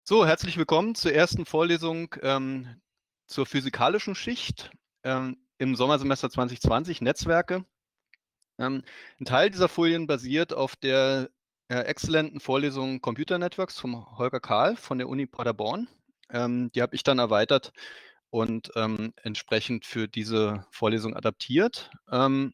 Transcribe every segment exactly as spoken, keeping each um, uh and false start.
So, herzlich willkommen zur ersten Vorlesung ähm, zur physikalischen Schicht ähm, im Sommersemester zwanzig zwanzig, Netzwerke. Ähm, ein Teil dieser Folien basiert auf der äh, exzellenten Vorlesung Computer Networks vom Holger Kahl von der Uni Paderborn. Ähm, die habe ich dann erweitert und ähm, entsprechend für diese Vorlesung adaptiert. Ähm,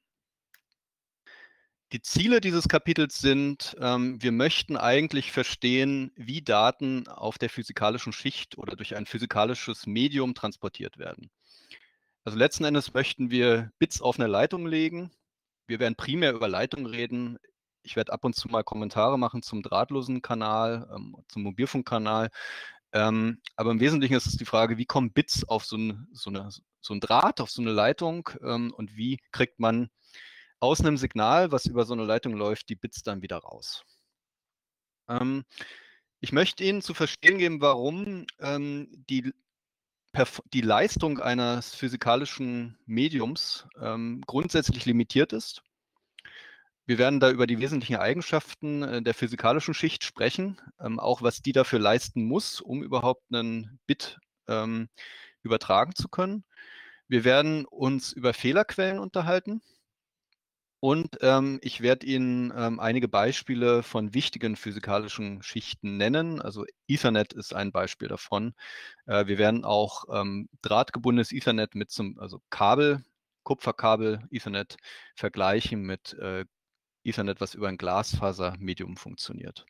Die Ziele dieses Kapitels sind, ähm, wir möchten eigentlich verstehen, wie Daten auf der physikalischen Schicht oder durch ein physikalisches Medium transportiert werden. Also letzten Endes möchten wir Bits auf eine Leitung legen. Wir werden primär über Leitung reden. Ich werde ab und zu mal Kommentare machen zum drahtlosen Kanal, ähm, zum Mobilfunkkanal. Ähm, aber im Wesentlichen ist es die Frage, wie kommen Bits auf so, ein, so, eine, so ein Draht, auf so eine Leitung ähm, und wie kriegt man aus einem Signal, was über so eine Leitung läuft, die Bits dann wieder raus. Ähm, ich möchte Ihnen zu verstehen geben, warum ähm, die, die Leistung eines physikalischen Mediums ähm, grundsätzlich limitiert ist. Wir werden da über die wesentlichen Eigenschaften äh, der physikalischen Schicht sprechen, ähm, auch was die dafür leisten muss, um überhaupt einen Bit ähm, übertragen zu können. Wir werden uns über Fehlerquellen unterhalten. Und ähm, ich werde Ihnen ähm, einige Beispiele von wichtigen physikalischen Schichten nennen. Also Ethernet ist ein Beispiel davon. Äh, wir werden auch ähm, drahtgebundenes Ethernet mit zum, also Kabel, Kupferkabel, Ethernet vergleichen mit äh, Ethernet, was über ein Glasfasermedium funktioniert.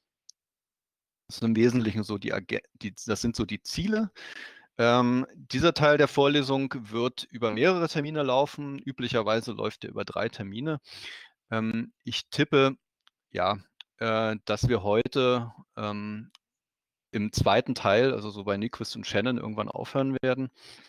Das sind im Wesentlichen so die, die das sind so die Ziele. Ähm, dieser Teil der Vorlesung wird über mehrere Termine laufen. Üblicherweise läuft er über drei Termine. Ähm, ich tippe, ja, äh, dass wir heute ähm, im zweiten Teil, also so bei Nyquist und Shannon, irgendwann aufhören werden.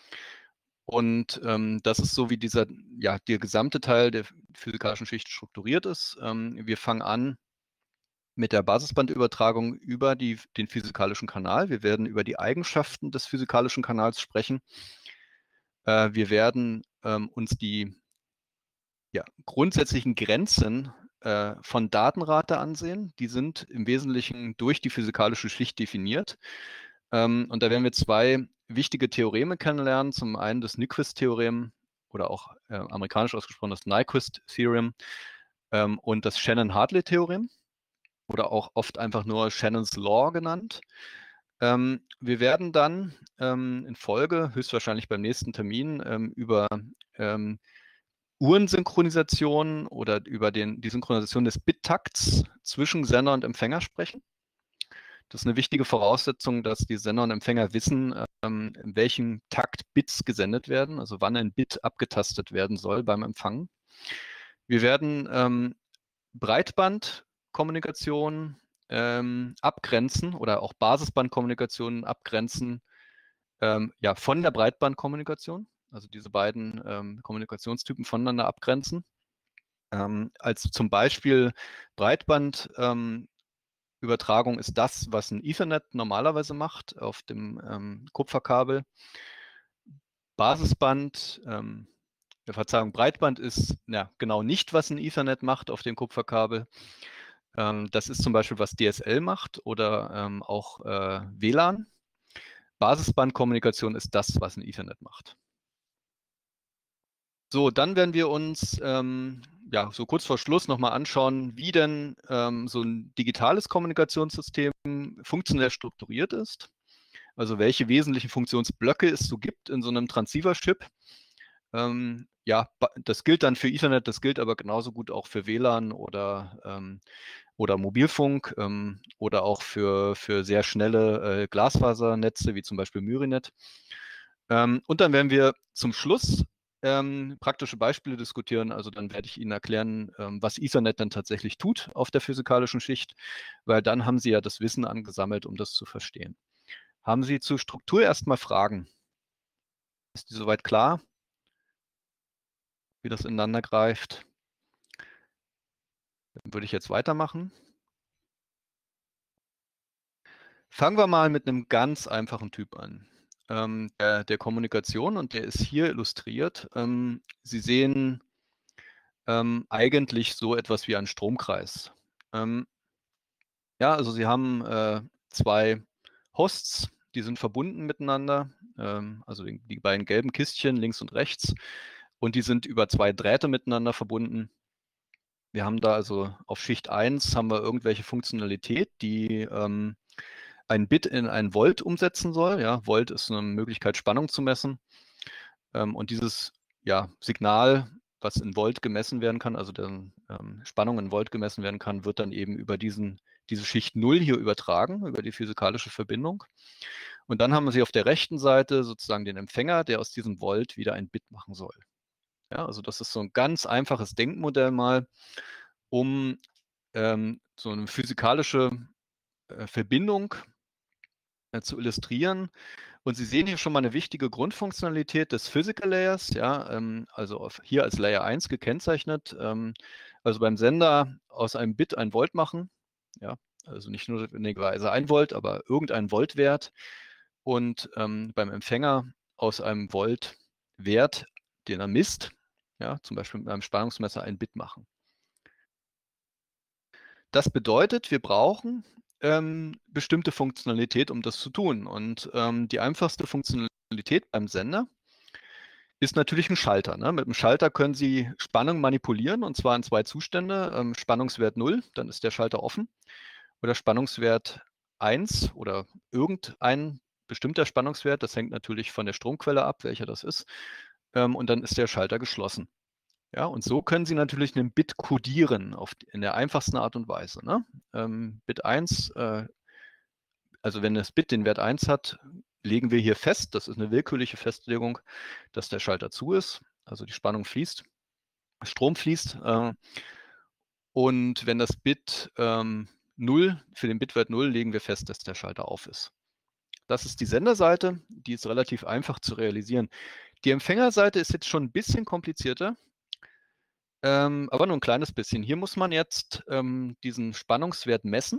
Und ähm, das ist so, wie dieser, ja, der gesamte Teil der physikalischen Schicht strukturiert ist. Ähm, wir fangen an mit der Basisbandübertragung über die, den physikalischen Kanal. Wir werden über die Eigenschaften des physikalischen Kanals sprechen. Äh, wir werden ähm, uns die ja, grundsätzlichen Grenzen äh, von Datenrate ansehen. Die sind im Wesentlichen durch die physikalische Schicht definiert. Ähm, und da werden wir zwei wichtige Theoreme kennenlernen. Zum einen das Nyquist-Theorem oder auch äh, amerikanisch ausgesprochen das Nyquist-Theorem ähm, und das Shannon-Hartley-Theorem oder auch oft einfach nur Shannons Law genannt. Ähm, wir werden dann ähm, in Folge, höchstwahrscheinlich beim nächsten Termin, ähm, über ähm, Uhrensynchronisation oder über den, die Synchronisation des Bittakts zwischen Sender und Empfänger sprechen. Das ist eine wichtige Voraussetzung, dass die Sender und Empfänger wissen, ähm, in welchem Takt Bits gesendet werden, also wann ein Bit abgetastet werden soll beim Empfangen. Wir werden ähm, Breitbandkommunikation ähm, abgrenzen oder auch Basisbandkommunikation abgrenzen ähm, ja, von der Breitbandkommunikation, also diese beiden ähm, Kommunikationstypen voneinander abgrenzen. Ähm, als zum Beispiel Breitbandübertragung ähm, ist das, was ein Ethernet normalerweise macht auf dem ähm, Kupferkabel. Basisband, ähm, Verzeihung, Breitband ist ja genau nicht, was ein Ethernet macht auf dem Kupferkabel. Ähm, das ist zum Beispiel, was D S L macht oder ähm, auch äh, W L A N. Basisbandkommunikation ist das, was ein Ethernet macht. So, dann werden wir uns ähm, ja, so kurz vor Schluss nochmal anschauen, wie denn ähm, so ein digitales Kommunikationssystem funktionell strukturiert ist. Also welche wesentlichen Funktionsblöcke es so gibt in so einem Transceiver-Chip. Ähm, ja, das gilt dann für Ethernet, das gilt aber genauso gut auch für W L A N oder, ähm, oder Mobilfunk ähm, oder auch für, für sehr schnelle äh, Glasfasernetze, wie zum Beispiel Myrinet. Ähm, und dann werden wir zum Schluss ähm, praktische Beispiele diskutieren. Also dann werde ich Ihnen erklären, ähm, was Ethernet dann tatsächlich tut auf der physikalischen Schicht, weil dann haben Sie ja das Wissen angesammelt, um das zu verstehen. Haben Sie zur Struktur erstmal Fragen? Ist die soweit klar, wie das ineinander greift? Dann würde ich jetzt weitermachen. Fangen wir mal mit einem ganz einfachen Typ an. Ähm, der, der Kommunikation, und der ist hier illustriert. Ähm, Sie sehen ähm, eigentlich so etwas wie einen Stromkreis. Ähm, ja, also Sie haben äh, zwei Hosts, die sind verbunden miteinander, ähm, also die, die beiden gelben Kistchen links und rechts, und die sind über zwei Drähte miteinander verbunden. Wir haben da also auf Schicht eins haben wir irgendwelche Funktionalität, die ähm, ein Bit in ein Volt umsetzen soll. Ja, Volt ist eine Möglichkeit, Spannung zu messen. Ähm, und dieses ja, Signal, was in Volt gemessen werden kann, also der ähm, Spannung in Volt gemessen werden kann, wird dann eben über diesen, diese Schicht null hier übertragen, über die physikalische Verbindung. Und dann haben Sie auf der rechten Seite sozusagen den Empfänger, der aus diesem Volt wieder ein Bit machen soll. Ja, also das ist so ein ganz einfaches Denkmodell mal, um ähm, so eine physikalische äh, Verbindung äh, zu illustrieren. Und Sie sehen hier schon mal eine wichtige Grundfunktionalität des Physical Layers, ja, ähm, also auf, hier als Layer eins gekennzeichnet. Ähm, also beim Sender aus einem Bit ein Volt machen, ja, also nicht nur notwendigerweise ein Volt, aber irgendein Voltwert. Und ähm, beim Empfänger aus einem Voltwert, den er misst, ja, zum Beispiel mit einem Spannungsmesser ein Bit machen. Das bedeutet, wir brauchen ähm, bestimmte Funktionalität, um das zu tun. Und ähm, die einfachste Funktionalität beim Sender ist natürlich ein Schalter. Ne? Mit dem Schalter können Sie Spannung manipulieren, und zwar in zwei Zustände. Ähm, Spannungswert null, dann ist der Schalter offen. Oder Spannungswert eins oder irgendein bestimmter Spannungswert. Das hängt natürlich von der Stromquelle ab, welcher das ist. Ähm, und dann ist der Schalter geschlossen. Ja, und so können Sie natürlich einen Bit codieren auf, in der einfachsten Art und Weise. Ne? Ähm, Bit eins, äh, also wenn das Bit den Wert eins hat, legen wir hier fest, das ist eine willkürliche Festlegung, dass der Schalter zu ist, also die Spannung fließt, Strom fließt. Äh, und wenn das Bit ähm, null, für den Bitwert null legen wir fest, dass der Schalter auf ist. Das ist die Senderseite, die ist relativ einfach zu realisieren. Die Empfängerseite ist jetzt schon ein bisschen komplizierter. Ähm, aber nur ein kleines bisschen. Hier muss man jetzt ähm, diesen Spannungswert messen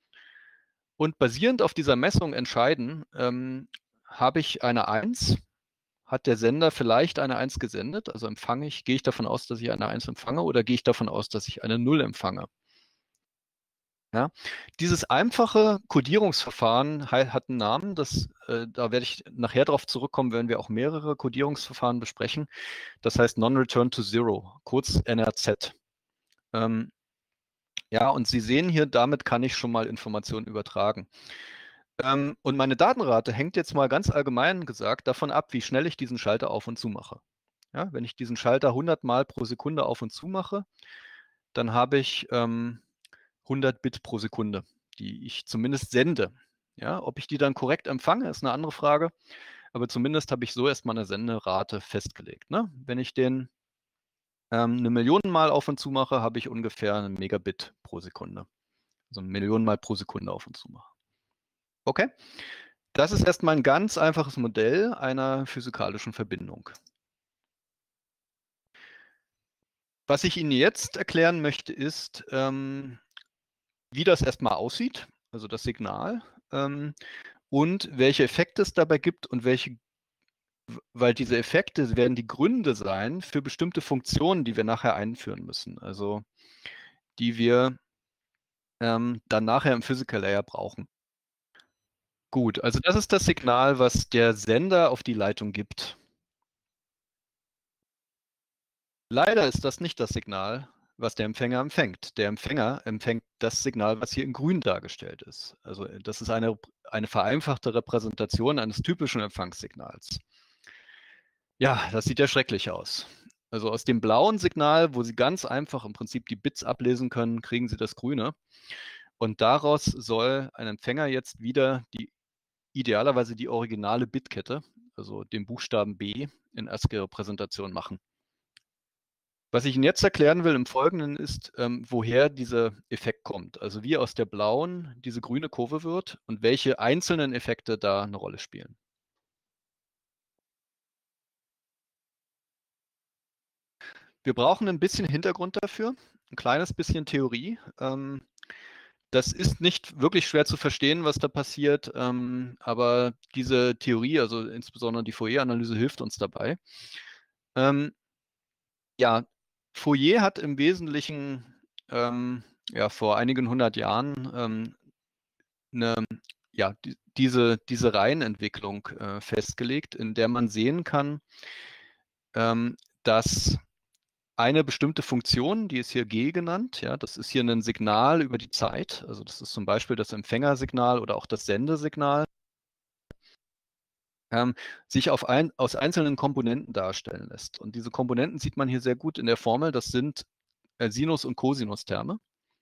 und basierend auf dieser Messung entscheiden, ähm, habe ich eine eins, hat der Sender vielleicht eine eins gesendet, also empfange ich, gehe ich davon aus, dass ich eine eins empfange, oder gehe ich davon aus, dass ich eine null empfange. Ja? Dieses einfache Codierungsverfahren hat einen Namen, das, äh, da werde ich nachher darauf zurückkommen, wenn wir auch mehrere Codierungsverfahren besprechen. Das heißt Non-Return to Zero, kurz N R Z. Ähm, Ja, und Sie sehen hier, damit kann ich schon mal Informationen übertragen. Ähm, und meine Datenrate hängt jetzt mal ganz allgemein gesagt davon ab, wie schnell ich diesen Schalter auf und zu mache. Ja, wenn ich diesen Schalter hundert Mal pro Sekunde auf und zu mache, dann habe ich ähm, hundert Bit pro Sekunde, die ich zumindest sende. Ja, ob ich die dann korrekt empfange, ist eine andere Frage. Aber zumindest habe ich so erstmal eine Senderate festgelegt. Ne? Wenn ich den ähm, eine Million Mal auf und zu mache, habe ich ungefähr einen Megabit pro Sekunde. Also Millionen Mal pro Sekunde auf und zu machen. Okay? Das ist erstmal ein ganz einfaches Modell einer physikalischen Verbindung. Was ich Ihnen jetzt erklären möchte, ist, ähm, wie das erstmal aussieht, also das Signal, ähm, und welche Effekte es dabei gibt und welche, weil diese Effekte werden die Gründe sein für bestimmte Funktionen, die wir nachher einführen müssen, also die wir ähm, dann nachher im Physical Layer brauchen. Gut, also das ist das Signal, was der Sender auf die Leitung gibt. Leider ist das nicht das Signal, was der Empfänger empfängt. Der Empfänger empfängt das Signal, was hier in grün dargestellt ist. Also das ist eine, eine vereinfachte Repräsentation eines typischen Empfangssignals. Ja, das sieht ja schrecklich aus. Also aus dem blauen Signal, wo Sie ganz einfach im Prinzip die Bits ablesen können, kriegen Sie das grüne. Und daraus soll ein Empfänger jetzt wieder die idealerweise die originale Bitkette, also den Buchstaben B in ASCII-Repräsentation machen. Was ich Ihnen jetzt erklären will im Folgenden ist, ähm, woher dieser Effekt kommt. Also wie aus der blauen diese grüne Kurve wird und welche einzelnen Effekte da eine Rolle spielen. Wir brauchen ein bisschen Hintergrund dafür, ein kleines bisschen Theorie. Ähm, das ist nicht wirklich schwer zu verstehen, was da passiert, ähm, aber diese Theorie, also insbesondere die Fourier-Analyse, hilft uns dabei. Ähm, ja, Fourier hat im Wesentlichen ähm, ja, vor einigen hundert Jahren ähm, eine ja, die, diese, diese Reihenentwicklung äh, festgelegt, in der man sehen kann, ähm, dass eine bestimmte Funktion, die ist hier G genannt, ja, das ist hier ein Signal über die Zeit, also das ist zum Beispiel das Empfängersignal oder auch das Sendesignal, ähm, sich auf ein, aus einzelnen Komponenten darstellen lässt. Und diese Komponenten sieht man hier sehr gut in der Formel, das sind äh, Sinus- und Cosinusterme.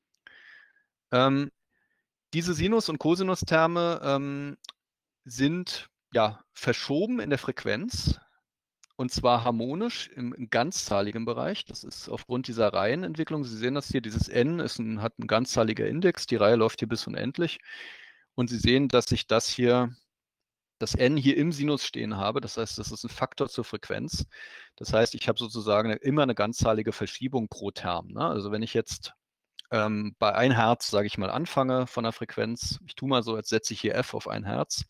Ähm, diese Sinus- und Cosinusterme ähm, sind ja verschoben in der Frequenz. Und zwar harmonisch im, im ganzzahligen Bereich. Das ist aufgrund dieser Reihenentwicklung. Sie sehen das hier, dieses n ist ein, hat ein ganzzahliger Index. Die Reihe läuft hier bis unendlich. Und Sie sehen, dass ich das hier, das n hier im Sinus stehen habe. Das heißt, das ist ein Faktor zur Frequenz. Das heißt, ich habe sozusagen immer eine ganzzahlige Verschiebung pro Term. Ne? Also wenn ich jetzt ähm, bei ein Hertz, sage ich mal, anfange von der Frequenz, ich tue mal so, als setze ich hier f auf ein Hertz,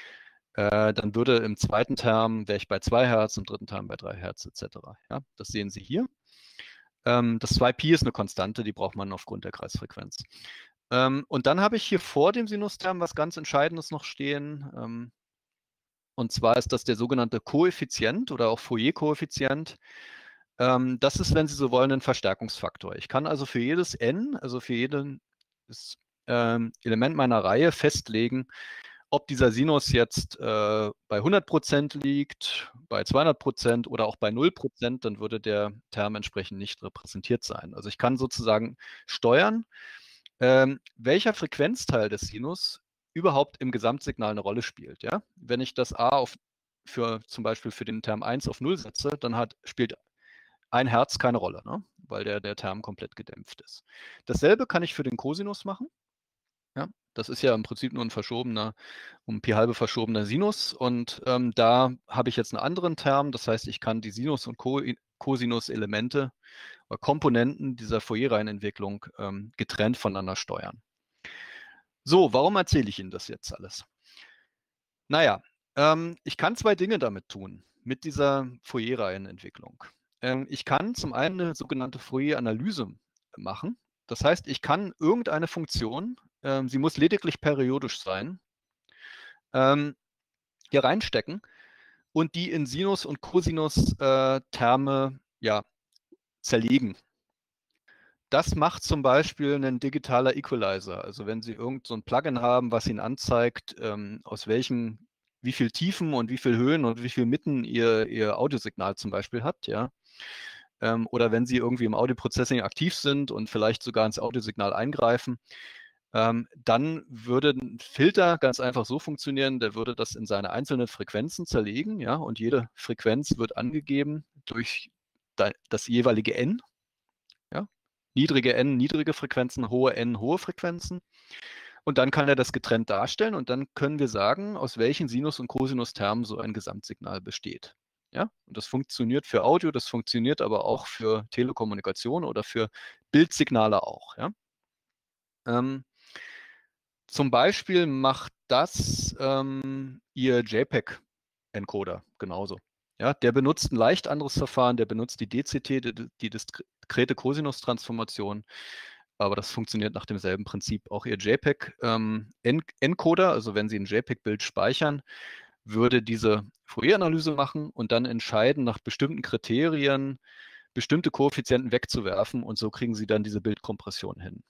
äh, dann würde im zweiten Term, wäre ich bei zwei Hertz, im dritten Term bei drei Hertz et cetera. Ja, das sehen Sie hier. Ähm, das zwei Pi ist eine Konstante, die braucht man aufgrund der Kreisfrequenz. Ähm, und dann habe ich hier vor dem Sinusterm was ganz Entscheidendes noch stehen. Ähm, und zwar ist das der sogenannte Koeffizient oder auch Fourier-Koeffizient. Ähm, das ist, wenn Sie so wollen, ein Verstärkungsfaktor. Ich kann also für jedes n, also für jedes ähm, Element meiner Reihe festlegen, ob dieser Sinus jetzt äh, bei hundert Prozent liegt, bei zweihundert Prozent oder auch bei null Prozent, dann würde der Term entsprechend nicht repräsentiert sein. Also ich kann sozusagen steuern, ähm, welcher Frequenzteil des Sinus überhaupt im Gesamtsignal eine Rolle spielt. Ja? Wenn ich das A auf, für zum Beispiel für den Term eins auf null setze, dann hat, spielt ein Hertz keine Rolle, ne? Weil der, der Term komplett gedämpft ist. Dasselbe kann ich für den Cosinus machen. Ja, das ist ja im Prinzip nur ein verschobener, um Pi halbe verschobener Sinus. Und ähm, da habe ich jetzt einen anderen Term. Das heißt, ich kann die Sinus- und Co Cosinus-Elemente oder Komponenten dieser Fourier-Reihenentwicklung ähm, getrennt voneinander steuern. So, warum erzähle ich Ihnen das jetzt alles? Naja, ähm, ich kann zwei Dinge damit tun, mit dieser Fourier-Reihenentwicklung. Ähm, ich kann zum einen eine sogenannte Fourier-Analyse machen. Das heißt, ich kann irgendeine Funktion, ähm, sie muss lediglich periodisch sein, ähm, hier reinstecken und die in Sinus- und Cosinus-Terme äh, ja, zerlegen. Das macht zum Beispiel ein digitaler Equalizer. Also wenn Sie irgend so ein Plugin haben, was Ihnen anzeigt, ähm, aus welchen, wie viel Tiefen und wie viel Höhen und wie viel Mitten Ihr, Ihr Audiosignal zum Beispiel hat, ja. Ähm, oder wenn Sie irgendwie im Audio-Processing aktiv sind und vielleicht sogar ins Audiosignal eingreifen, ähm, dann würde ein Filter ganz einfach so funktionieren, der würde das in seine einzelnen Frequenzen zerlegen, ja, und jede Frequenz wird angegeben durch das jeweilige N, ja. Niedrige N, niedrige Frequenzen, hohe N, hohe Frequenzen. Und dann kann er das getrennt darstellen und dann können wir sagen, aus welchen Sinus- und Cosinus-Termen so ein Gesamtsignal besteht. Ja, und das funktioniert für Audio, das funktioniert aber auch für Telekommunikation oder für Bildsignale auch. Ja. Ähm, zum Beispiel macht das ähm, Ihr JPEG-Encoder genauso. Ja, der benutzt ein leicht anderes Verfahren, der benutzt die D C T, die, die diskrete Cosinus-Transformation, aber das funktioniert nach demselben Prinzip. Auch Ihr JPEG-Encoder, ähm, also wenn Sie ein JPEG-Bild speichern, würde diese Fourier-Analyse machen und dann entscheiden, nach bestimmten Kriterien bestimmte Koeffizienten wegzuwerfen und so kriegen Sie dann diese Bildkompression hin.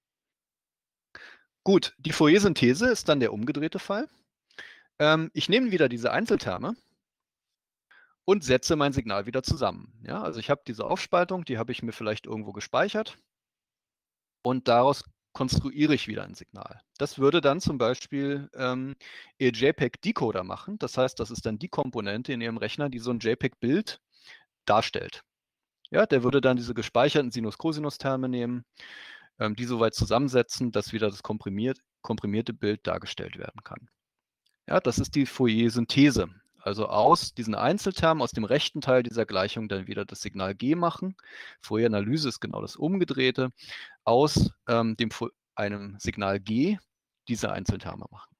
Gut, die Fourier-Synthese ist dann der umgedrehte Fall. Ähm, ich nehme wieder diese Einzelterme und setze mein Signal wieder zusammen. Ja, also ich habe diese Aufspaltung, die habe ich mir vielleicht irgendwo gespeichert und daraus konstruiere ich wieder ein Signal. Das würde dann zum Beispiel ähm, Ihr JPEG-Decoder machen. Das heißt, das ist dann die Komponente in Ihrem Rechner, die so ein JPEG-Bild darstellt. Ja, der würde dann diese gespeicherten Sinus-Cosinus-Terme nehmen, ähm, die so weit zusammensetzen, dass wieder das komprimiert, komprimierte Bild dargestellt werden kann. Ja, das ist die Fourier-Synthese. Also aus diesen Einzeltermen, aus dem rechten Teil dieser Gleichung dann wieder das Signal G machen. Fourier-Analyse ist genau das Umgedrehte. Aus ähm, dem, einem Signal G diese Einzelterme machen.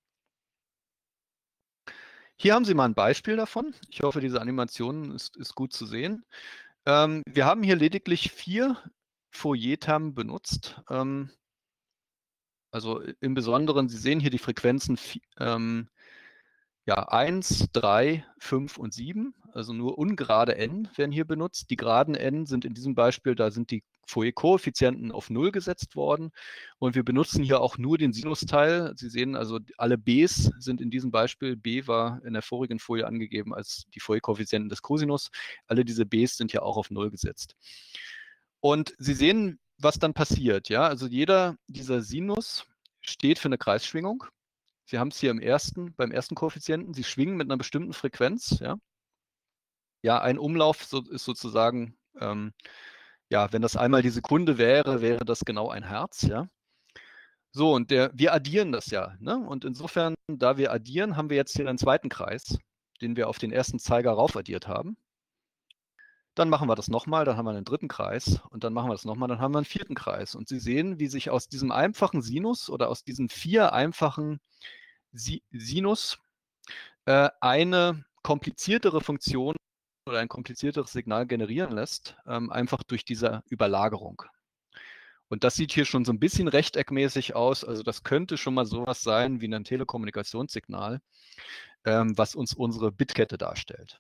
Hier haben Sie mal ein Beispiel davon. Ich hoffe, diese Animation ist, ist gut zu sehen. Ähm, wir haben hier lediglich vier Fourier-Terme benutzt. Ähm, Also im Besonderen, Sie sehen hier die Frequenzen ähm, ja, eins, drei, fünf und sieben, also nur ungerade n werden hier benutzt. Die geraden n sind in diesem Beispiel, da sind die Fourier-Koeffizienten auf null gesetzt worden. Und wir benutzen hier auch nur den Sinusteil. Sie sehen also, alle b's sind in diesem Beispiel, b war in der vorigen Folie angegeben als die Fourier-Koeffizienten des Cosinus. Alle diese b's sind hier auch auf null gesetzt. Und Sie sehen, was dann passiert. Ja? Also jeder dieser Sinus steht für eine Kreisschwingung. Sie haben es hier im ersten, beim ersten Koeffizienten, Sie schwingen mit einer bestimmten Frequenz. Ja, ja ein Umlauf so, ist sozusagen, ähm, ja, wenn das einmal die Sekunde wäre, wäre das genau ein Herz. Ja, so, und der, wir addieren das ja. Ne? Und insofern, da wir addieren, haben wir jetzt hier einen zweiten Kreis, den wir auf den ersten Zeiger rauf addiert haben. Dann machen wir das nochmal, dann haben wir einen dritten Kreis und dann machen wir das nochmal, dann haben wir einen vierten Kreis. Und Sie sehen, wie sich aus diesem einfachen Sinus oder aus diesen vier einfachen si Sinus äh, eine kompliziertere Funktion oder ein komplizierteres Signal generieren lässt, ähm, einfach durch diese Überlagerung. Und das sieht hier schon so ein bisschen rechteckmäßig aus. Also das könnte schon mal sowas sein wie ein Telekommunikationssignal, ähm, was uns unsere Bitkette darstellt.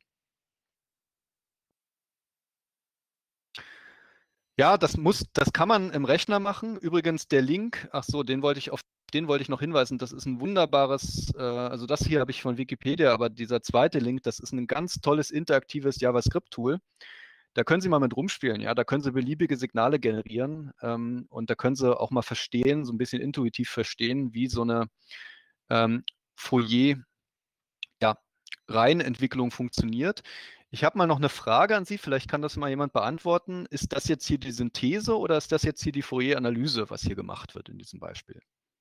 Ja, das muss, das kann man im Rechner machen. Übrigens der Link, ach so, den wollte ich auf den wollte ich noch hinweisen. Das ist ein wunderbares, äh, also das hier habe ich von Wikipedia, aber dieser zweite Link, das ist ein ganz tolles interaktives JavaScript-Tool. Da können Sie mal mit rumspielen, ja. Da können Sie beliebige Signale generieren ähm, und da können Sie auch mal verstehen, so ein bisschen intuitiv verstehen, wie so eine ähm, Fourier, ja, Reihenentwicklung funktioniert. Ich habe mal noch eine Frage an Sie, vielleicht kann das mal jemand beantworten. Ist das jetzt hier die Synthese oder ist das jetzt hier die Fourier-Analyse, was hier gemacht wird in diesem Beispiel?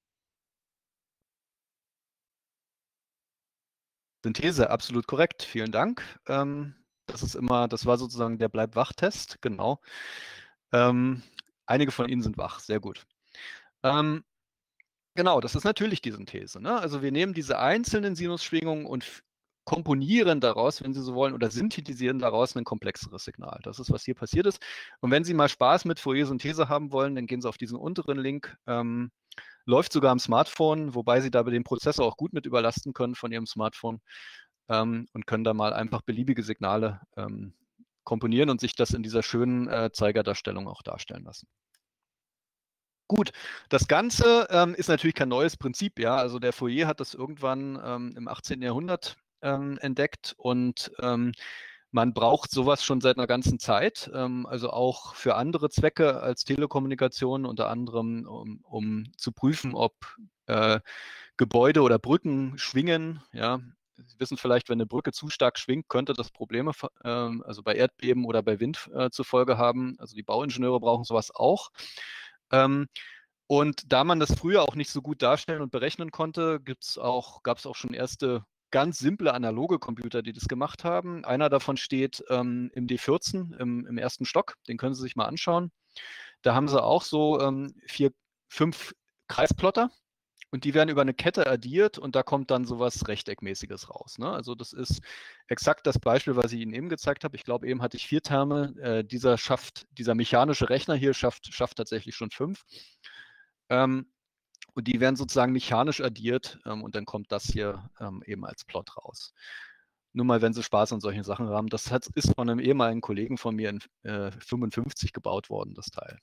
Synthese, absolut korrekt. Vielen Dank. Ähm, das ist immer, das war sozusagen der Bleib-wach-Test, genau. Ähm, einige von Ihnen sind wach, sehr gut. Ähm, genau, das ist natürlich die Synthese. Ne? Also wir nehmen diese einzelnen Sinusschwingungen und komponieren daraus, wenn Sie so wollen, oder synthetisieren daraus ein komplexeres Signal. Das ist, was hier passiert ist. Und wenn Sie mal Spaß mit Fourier-Synthese haben wollen, dann gehen Sie auf diesen unteren Link. Ähm, läuft sogar am Smartphone, wobei Sie dabei den Prozessor auch gut mit überlasten können von Ihrem Smartphone ähm, und können da mal einfach beliebige Signale ähm, komponieren und sich das in dieser schönen äh, Zeigerdarstellung auch darstellen lassen. Gut, das Ganze ähm, ist natürlich kein neues Prinzip, ja. Also der Fourier hat das irgendwann ähm, im achtzehnten Jahrhundert ähm, entdeckt und ähm, man braucht sowas schon seit einer ganzen Zeit, ähm, also auch für andere Zwecke als Telekommunikation, unter anderem, um, um zu prüfen, ob äh, Gebäude oder Brücken schwingen, ja. Sie wissen vielleicht, wenn eine Brücke zu stark schwingt, könnte das Probleme, ähm, also bei Erdbeben oder bei Wind äh, zur Folge haben. Also die Bauingenieure brauchen sowas auch. Ähm, und da man das früher auch nicht so gut darstellen und berechnen konnte, gibt's auch, gab es auch schon erste ganz simple analoge Computer, die das gemacht haben. Einer davon steht ähm, im D vierzehn, im, im ersten Stock. Den können Sie sich mal anschauen. Da haben sie auch so ähm, vier, fünf Kreisplotter und die werden über eine Kette addiert und da kommt dann sowas Rechteckmäßiges raus. Ne? Also das ist exakt das Beispiel, was ich Ihnen eben gezeigt habe. Ich glaube, eben hatte ich vier Terme. Äh, dieser schafft, dieser mechanische Rechner hier schafft, schafft tatsächlich schon fünf. Ähm, und die werden sozusagen mechanisch addiert ähm, und dann kommt das hier ähm, eben als Plot raus. Nur mal, wenn Sie Spaß an solchen Sachen haben. Das hat, ist von einem ehemaligen Kollegen von mir in äh, fünfundfünfzig gebaut worden, das Teil.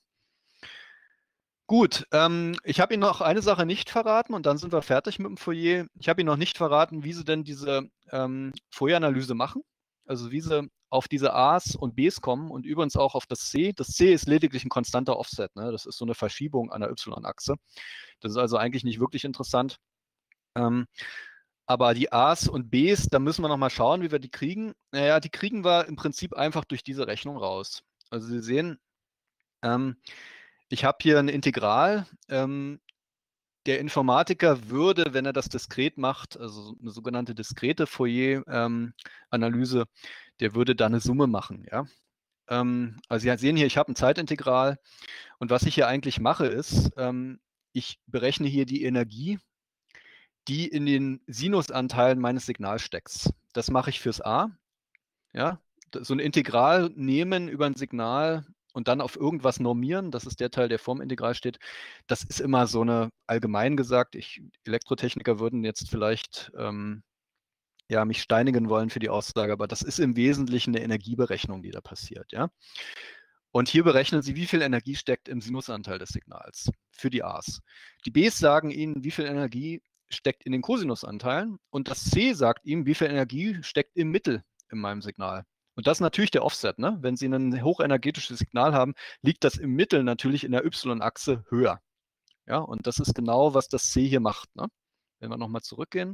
Gut, ähm, ich habe Ihnen noch eine Sache nicht verraten und dann sind wir fertig mit dem Fourier. Ich habe Ihnen noch nicht verraten, wie Sie denn diese ähm, Fourier-Analyse machen. Also wie Sie auf diese A's und B's kommen und übrigens auch auf das C. Das C ist lediglich ein konstanter Offset. Ne? Das ist so eine Verschiebung an der Y-Achse. Das ist also eigentlich nicht wirklich interessant. Ähm, aber die A's und B's, da müssen wir noch mal schauen, wie wir die kriegen. Naja, die kriegen wir im Prinzip einfach durch diese Rechnung raus. Also Sie sehen, ähm, ich habe hier ein Integral. Ähm, der Informatiker würde, wenn er das diskret macht, also eine sogenannte diskrete Fourier-Analyse, ähm, der würde da eine Summe machen. Ja? Ähm, also Sie sehen hier, ich habe ein Zeitintegral und was ich hier eigentlich mache ist, ähm, ich berechne hier die Energie, die in den Sinusanteilen meines Signalstecks. Das mache ich fürs A. Ja? So ein Integral nehmen über ein Signal und dann auf irgendwas normieren, das ist der Teil, der vorm Integral steht. Das ist immer so eine, allgemein gesagt, ich, Elektrotechniker würden jetzt vielleicht ähm, ja, mich steinigen wollen für die Aussage, aber das ist im Wesentlichen eine Energieberechnung, die da passiert, ja. Und hier berechnen Sie, wie viel Energie steckt im Sinusanteil des Signals für die A's. Die B's sagen Ihnen, wie viel Energie steckt in den Kosinusanteilen, und das C sagt Ihnen, wie viel Energie steckt im Mittel in meinem Signal. Und das ist natürlich der Offset, ne? Wenn Sie ein hochenergetisches Signal haben, liegt das im Mittel natürlich in der Y-Achse höher. Ja, und das ist genau, was das C hier macht, ne? Wenn wir nochmal zurückgehen,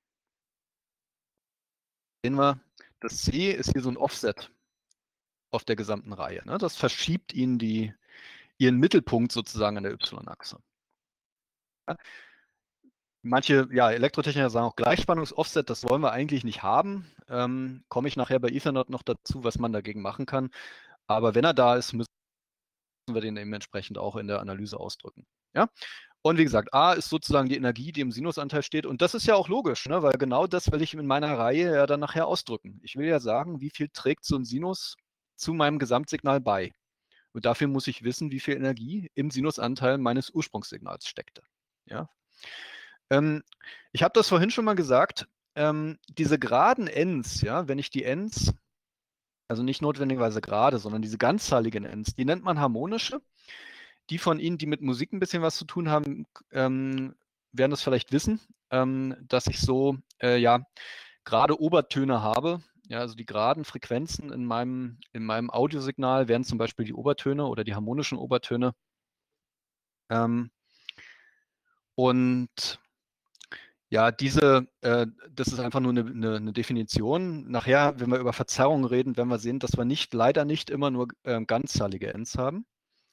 sehen wir, das C ist hier so ein Offset auf der gesamten Reihe, ne? Das verschiebt Ihnen die, Ihren Mittelpunkt sozusagen an der Y-Achse. Ja? Manche, ja, Elektrotechniker sagen auch Gleichspannungs-Offset, das wollen wir eigentlich nicht haben. Ähm, komme ich nachher bei Ethernet noch dazu, was man dagegen machen kann. Aber wenn er da ist, müssen wir den eben entsprechend auch in der Analyse ausdrücken. Ja? Und wie gesagt, A ist sozusagen die Energie, die im Sinusanteil steht. Und das ist ja auch logisch, ne? Weil genau das will ich in meiner Reihe ja dann nachher ausdrücken. Ich will ja sagen, wie viel trägt so ein Sinus zu meinem Gesamtsignal bei. Und dafür muss ich wissen, wie viel Energie im Sinusanteil meines Ursprungssignals steckte. Ja? Ähm, ich habe das vorhin schon mal gesagt, ähm, diese geraden Ends, ja, wenn ich die Ends, also nicht notwendigerweise gerade, sondern diese ganzzahligen Ends, die nennt man harmonische. Die von Ihnen, die mit Musik ein bisschen was zu tun haben, ähm, werden das vielleicht wissen, ähm, dass ich so, äh, ja, gerade Obertöne habe. Ja, also die geraden Frequenzen in meinem, in meinem Audiosignal wären zum Beispiel die Obertöne oder die harmonischen Obertöne. Ähm, und ja, diese, äh, das ist einfach nur eine, eine, eine Definition. Nachher, wenn wir über Verzerrungen reden, werden wir sehen, dass wir nicht, leider nicht immer nur äh, ganzzahlige Ends haben.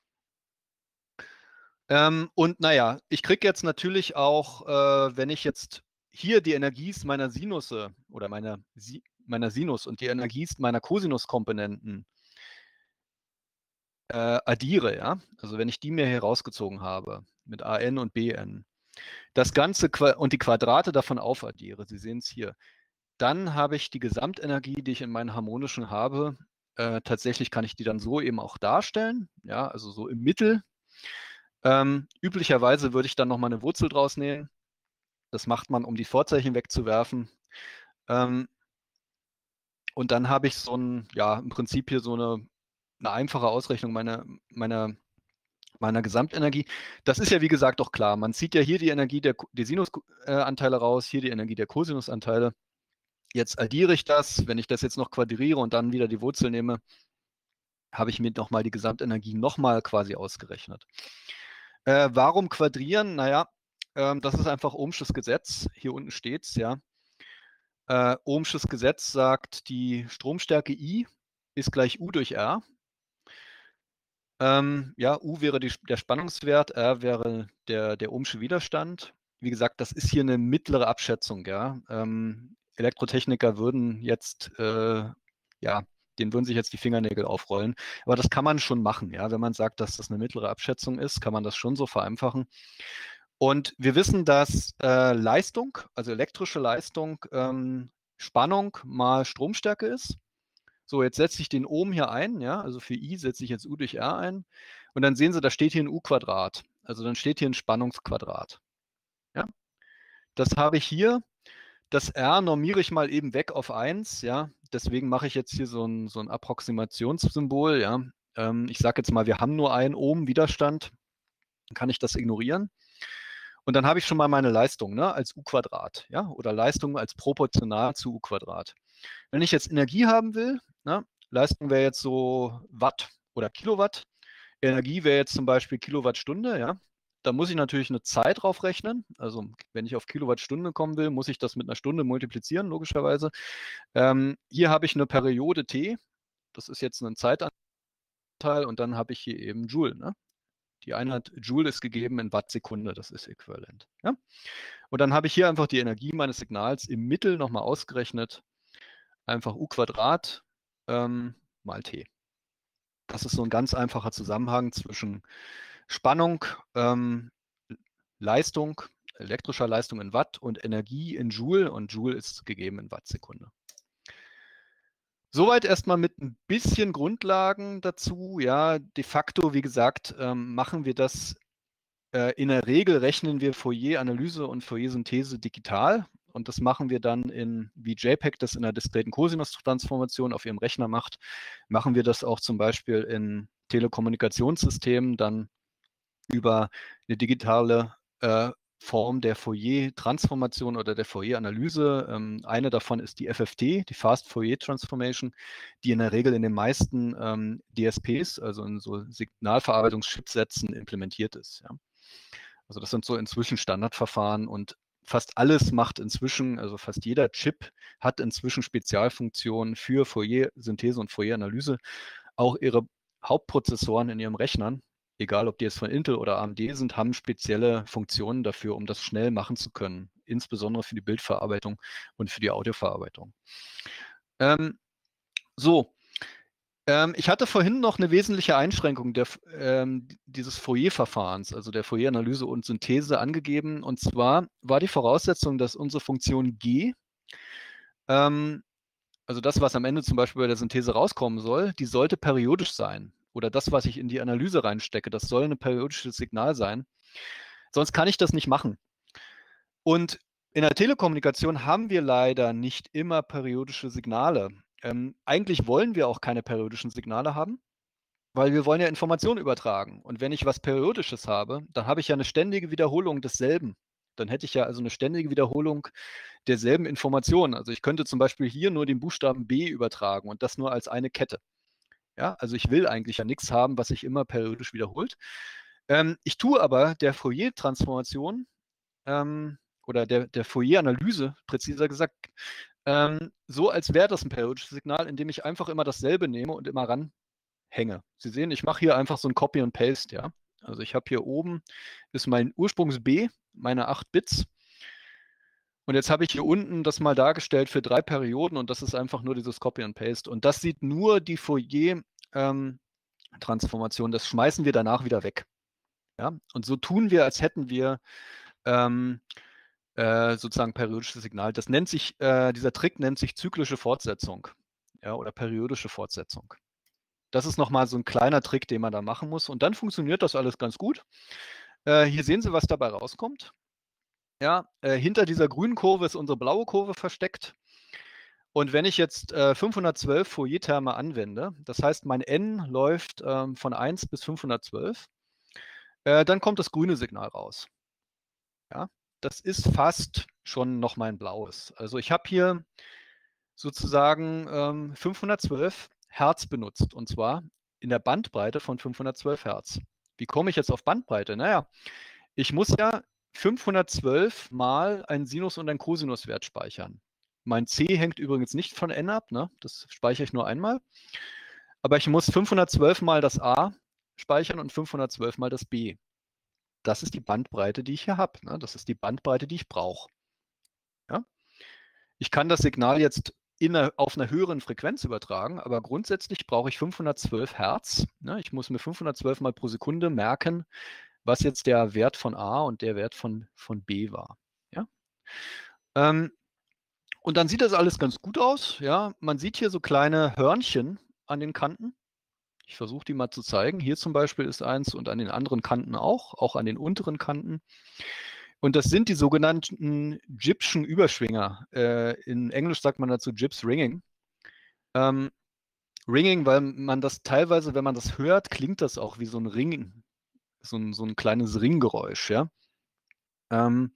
Ähm, und naja, ich kriege jetzt natürlich auch, äh, wenn ich jetzt hier die Energies meiner Sinusse oder meiner, si meiner Sinus und die Energies meiner Cosinuskomponenten äh, addiere, ja, also wenn ich die mir herausgezogen habe mit A N und B N, das Ganze und die Quadrate davon aufaddiere, Sie sehen es hier, dann habe ich die Gesamtenergie, die ich in meinen harmonischen habe. Äh, tatsächlich kann ich die dann so eben auch darstellen, ja, also so im Mittel. Ähm, üblicherweise würde ich dann nochmal eine Wurzel draus nehmen. Das macht man, um die Vorzeichen wegzuwerfen. Ähm, und dann habe ich so ein, ja, im Prinzip hier so eine, eine einfache Ausrechnung meiner, meiner, meiner Gesamtenergie. Das ist ja, wie gesagt, auch klar. Man zieht ja hier die Energie der, der Sinusanteile raus, hier die Energie der Kosinusanteile. Jetzt addiere ich das. Wenn ich das jetzt noch quadriere und dann wieder die Wurzel nehme, habe ich mir nochmal die Gesamtenergie nochmal quasi ausgerechnet. Äh, warum quadrieren? Naja, ähm, das ist einfach Ohmsches Gesetz. Hier unten steht es, ja. Äh, Ohmsches Gesetz sagt, die Stromstärke I ist gleich U durch R. Ähm, ja, U wäre die, der Spannungswert, R wäre der, der Ohmsche Widerstand. Wie gesagt, das ist hier eine mittlere Abschätzung. Ja. Ähm, Elektrotechniker würden jetzt, äh, ja, denen würden sich jetzt die Fingernägel aufrollen. Aber das kann man schon machen. Ja. Wenn man sagt, dass das eine mittlere Abschätzung ist, kann man das schon so vereinfachen. Und wir wissen, dass äh, Leistung, also elektrische Leistung, ähm, Spannung mal Stromstärke ist. So, jetzt setze ich den Ohm hier ein, ja, also für I setze ich jetzt U durch R ein. Und dann sehen Sie, da steht hier ein U-Quadrat. Also dann steht hier ein Spannungsquadrat. Ja. Das habe ich hier. Das R normiere ich mal eben weg auf eins, ja. Deswegen mache ich jetzt hier so ein, so ein Approximationssymbol, ja. Ähm, ich sage jetzt mal, wir haben nur einen Ohm Widerstand. Dann kann ich das ignorieren. Und dann habe ich schon mal meine Leistung, ne, als U-Quadrat, ja, oder Leistung als proportional zu U-Quadrat. Wenn ich jetzt Energie haben will, ne, Leistung wäre jetzt so Watt oder Kilowatt, Energie wäre jetzt zum Beispiel Kilowattstunde, ja. Da muss ich natürlich eine Zeit drauf rechnen. Also wenn ich auf Kilowattstunde kommen will, muss ich das mit einer Stunde multiplizieren, logischerweise. Ähm, hier habe ich eine Periode T, das ist jetzt ein Zeitanteil, und dann habe ich hier eben Joule, ne? Die Einheit Joule ist gegeben in Wattsekunde, das ist äquivalent. Ja? Und dann habe ich hier einfach die Energie meines Signals im Mittel nochmal ausgerechnet. Einfach U Quadrat ähm, mal T. Das ist so ein ganz einfacher Zusammenhang zwischen Spannung, ähm, Leistung, elektrischer Leistung in Watt und Energie in Joule. Und Joule ist gegeben in Wattsekunde. Soweit erstmal mit ein bisschen Grundlagen dazu. Ja, de facto, wie gesagt, ähm, machen wir das, äh, in der Regel rechnen wir Fourier-Analyse und Fourier-Synthese digital. Und das machen wir dann in, wie JPEG das in der diskreten Cosinus-Transformation auf ihrem Rechner macht, machen wir das auch zum Beispiel in Telekommunikationssystemen dann über eine digitale äh, Form der Fourier-Transformation oder der Fourier-Analyse. Ähm, eine davon ist die F F T, die Fast Fourier Transformation, die in der Regel in den meisten ähm, D S Ps, also in so Signalverarbeitungschipsätzen, implementiert ist. Ja. Also das sind so inzwischen Standardverfahren und fast alles macht inzwischen, also fast jeder Chip hat inzwischen Spezialfunktionen für Fourier-Synthese und Fourier-Analyse. Auch ihre Hauptprozessoren in ihren Rechnern, egal ob die jetzt von Intel oder A M D sind, haben spezielle Funktionen dafür, um das schnell machen zu können, insbesondere für die Bildverarbeitung und für die Audioverarbeitung. Ähm, so, ähm, ich hatte vorhin noch eine wesentliche Einschränkung der, ähm, dieses Fourier-Verfahrens, also der Fourier-Analyse und Synthese angegeben. Und zwar war die Voraussetzung, dass unsere Funktion G, ähm, also das, was am Ende zum Beispiel bei der Synthese rauskommen soll, die sollte periodisch sein. Oder das, was ich in die Analyse reinstecke, das soll ein periodisches Signal sein. Sonst kann ich das nicht machen. Und in der Telekommunikation haben wir leider nicht immer periodische Signale. Ähm, eigentlich wollen wir auch keine periodischen Signale haben, weil wir wollen ja Informationen übertragen. Und wenn ich was Periodisches habe, dann habe ich ja eine ständige Wiederholung desselben. Dann hätte ich ja also eine ständige Wiederholung derselben Informationen. Also ich könnte zum Beispiel hier nur den Buchstaben B übertragen und das nur als eine Kette. Ja, also ich will eigentlich ja nichts haben, was sich immer periodisch wiederholt. Ähm, ich tue aber der Fourier-Transformation ähm, oder der, der Fourier-Analyse, präziser gesagt, ähm, so, als wäre das ein periodisches Signal, indem ich einfach immer dasselbe nehme und immer ranhänge. Sie sehen, ich mache hier einfach so ein Copy und Paste, ja. Also ich habe hier oben ist mein Ursprungs-B, meine acht Bits. Und jetzt habe ich hier unten das mal dargestellt für drei Perioden und das ist einfach nur dieses Copy and Paste. Und das sieht nur die Fourier-Transformation. Ähm, das schmeißen wir danach wieder weg. Ja? Und so tun wir, als hätten wir ähm, äh, sozusagen periodisches Signal. Das nennt sich, äh, dieser Trick nennt sich zyklische Fortsetzung, ja, oder periodische Fortsetzung. Das ist nochmal so ein kleiner Trick, den man da machen muss. Und dann funktioniert das alles ganz gut. Äh, hier sehen Sie, was dabei rauskommt. Ja, äh, hinter dieser grünen Kurve ist unsere blaue Kurve versteckt. Und wenn ich jetzt äh, fünfhundertzwölf Fourier-Terme anwende, das heißt, mein N läuft ähm, von eins bis fünfhundertzwölf, äh, dann kommt das grüne Signal raus. Ja, das ist fast schon noch mein blaues. Also ich habe hier sozusagen ähm, fünfhundertzwölf Hertz benutzt und zwar in der Bandbreite von fünfhundertzwölf Hertz. Wie komme ich jetzt auf Bandbreite? Naja, ich muss ja fünfhundertzwölf mal einen Sinus- und einen Cosinuswert speichern. Mein C hängt übrigens nicht von N ab, ne? Das speichere ich nur einmal. Aber ich muss fünfhundertzwölf mal das A speichern und fünfhundertzwölf mal das B. Das ist die Bandbreite, die ich hier habe. Ne? Das ist die Bandbreite, die ich brauche. Ja? Ich kann das Signal jetzt in einer, auf einer höheren Frequenz übertragen, aber grundsätzlich brauche ich fünfhundertzwölf Hertz. Ne? Ich muss mir fünfhundertzwölf mal pro Sekunde merken, was jetzt der Wert von A und der Wert von, von B war. Ja? Ähm, und dann sieht das alles ganz gut aus. Ja? Man sieht hier so kleine Hörnchen an den Kanten. Ich versuche die mal zu zeigen. Hier zum Beispiel ist eins und an den anderen Kanten auch, auch an den unteren Kanten. Und das sind die sogenannten Gibson Überschwinger. Äh, in Englisch sagt man dazu Gibbs Ringing. Ähm, Ringing, weil man das teilweise, wenn man das hört, klingt das auch wie so ein Ring, so ein, so ein kleines Ringgeräusch. Ja? Ähm,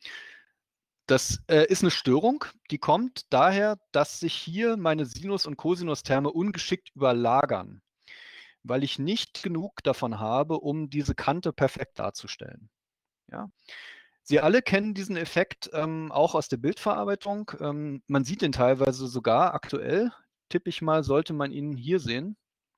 das äh, ist eine Störung, die kommt daher, dass sich hier meine Sinus- und Cosinus-Terme ungeschickt überlagern, weil ich nicht genug davon habe, um diese Kante perfekt darzustellen. Ja? Sie alle kennen diesen Effekt ähm, auch aus der Bildverarbeitung. Ähm, man sieht ihn teilweise sogar aktuell, tippe ich mal, sollte man ihn hier sehen.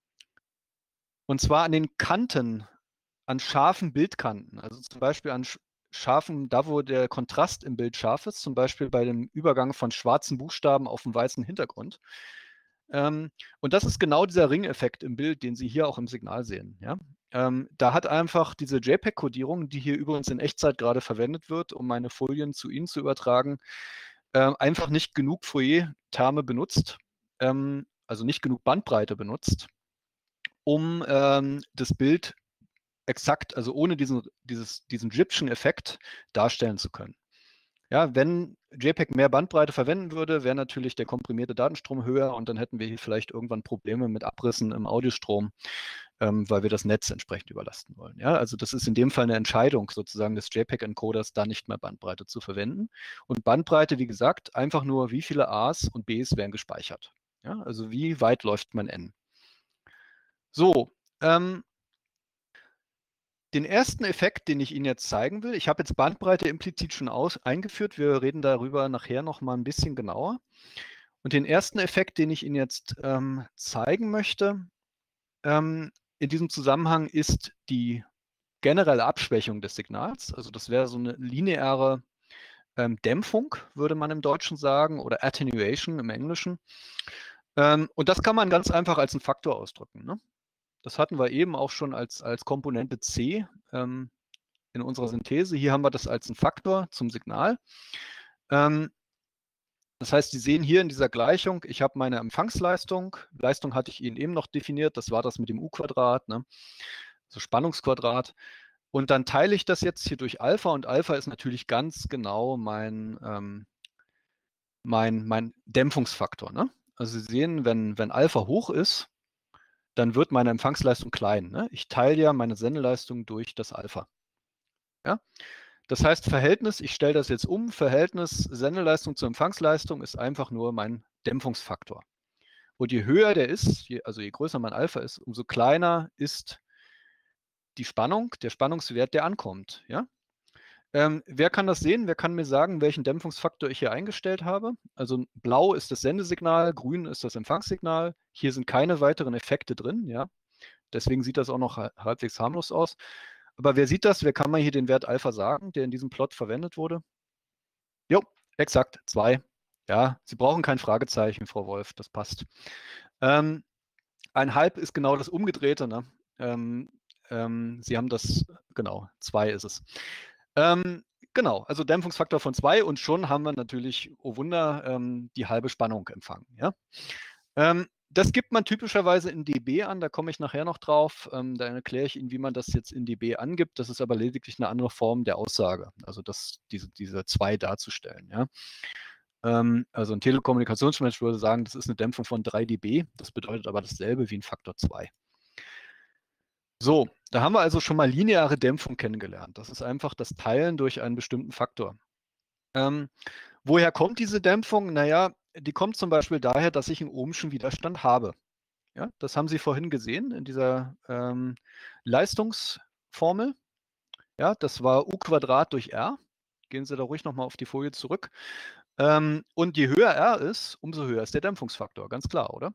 Und zwar an den Kanten, an scharfen Bildkanten. Also zum Beispiel an scharfen, da wo der Kontrast im Bild scharf ist, zum Beispiel bei dem Übergang von schwarzen Buchstaben auf einen weißen Hintergrund. Ähm, und das ist genau dieser Ringeffekt im Bild, den Sie hier auch im Signal sehen. Ja? Ähm, da hat einfach diese JPEG-Kodierung, die hier übrigens in Echtzeit gerade verwendet wird, um meine Folien zu Ihnen zu übertragen, äh, einfach nicht genug Fourier-Terme benutzt. Ähm, also nicht genug Bandbreite benutzt, um ähm, das Bild exakt, also ohne diesen, dieses, diesen Gypschen Effekt darstellen zu können. Ja, wenn JPEG mehr Bandbreite verwenden würde, wäre natürlich der komprimierte Datenstrom höher und dann hätten wir hier vielleicht irgendwann Probleme mit Abrissen im Audiostrom, ähm, weil wir das Netz entsprechend überlasten wollen. Ja, also das ist in dem Fall eine Entscheidung sozusagen des JPEG-Encoders, da nicht mehr Bandbreite zu verwenden. Und Bandbreite, wie gesagt, einfach nur, wie viele A's und B's werden gespeichert. Ja, also wie weit läuft mein N? So, ähm, den ersten Effekt, den ich Ihnen jetzt zeigen will, ich habe jetzt Bandbreite implizit schon aus, eingeführt, wir reden darüber nachher noch mal ein bisschen genauer. Und den ersten Effekt, den ich Ihnen jetzt ähm, zeigen möchte, ähm, in diesem Zusammenhang ist die generelle Abschwächung des Signals. Also das wäre so eine lineare ähm, Dämpfung, würde man im Deutschen sagen, oder Attenuation im Englischen. Ähm, und das kann man ganz einfach als einen Faktor ausdrücken. Ne? Das hatten wir eben auch schon als, als Komponente C ähm, in unserer Synthese. Hier haben wir das als einen Faktor zum Signal. Ähm, das heißt, Sie sehen hier in dieser Gleichung, ich habe meine Empfangsleistung. Leistung hatte ich Ihnen eben noch definiert. Das war das mit dem U-Quadrat, ne? So Spannungsquadrat. Und dann teile ich das jetzt hier durch Alpha. Und Alpha ist natürlich ganz genau mein, ähm, mein, mein Dämpfungsfaktor. Ne? Also Sie sehen, wenn, wenn Alpha hoch ist, dann wird meine Empfangsleistung klein. Ne? Ich teile ja meine Sendeleistung durch das Alpha. Ja? Das heißt, Verhältnis, ich stelle das jetzt um, Verhältnis Sendeleistung zur Empfangsleistung ist einfach nur mein Dämpfungsfaktor. Und je höher der ist, je, also je größer mein Alpha ist, umso kleiner ist die Spannung, der Spannungswert, der ankommt. Ja? Ähm, wer kann das sehen? Wer kann mir sagen, welchen Dämpfungsfaktor ich hier eingestellt habe? Also blau ist das Sendesignal, grün ist das Empfangssignal. Hier sind keine weiteren Effekte drin. Ja? Deswegen sieht das auch noch halbwegs harmlos aus. Aber wer sieht das? Wer kann mal hier den Wert Alpha sagen, der in diesem Plot verwendet wurde? Jo, exakt, zwei. Ja, Sie brauchen kein Fragezeichen, Frau Wolf, das passt. Ähm, ein Halb ist genau das Umgedrehte. Ne? Ähm, ähm, Sie haben das, genau, zwei ist es. Ähm, genau, also Dämpfungsfaktor von zwei und schon haben wir natürlich, oh Wunder, ähm, die halbe Spannung empfangen. Ja? Ähm, das gibt man typischerweise in dB an, da komme ich nachher noch drauf. Ähm, da erkläre ich Ihnen, wie man das jetzt in dB angibt. Das ist aber lediglich eine andere Form der Aussage, also das, diese, diese zwei darzustellen. Ja? Ähm, also ein Telekommunikationsmensch würde sagen, das ist eine Dämpfung von drei dB. Das bedeutet aber dasselbe wie ein Faktor zwei. So, da haben wir also schon mal lineare Dämpfung kennengelernt. Das ist einfach das Teilen durch einen bestimmten Faktor. Ähm, woher kommt diese Dämpfung? Naja, die kommt zum Beispiel daher, dass ich einen ohmschen Widerstand habe. Ja, das haben Sie vorhin gesehen in dieser ähm, Leistungsformel. Ja, das war U Quadrat durch R. Gehen Sie da ruhig nochmal auf die Folie zurück. Ähm, und je höher R ist, umso höher ist der Dämpfungsfaktor, ganz klar, oder?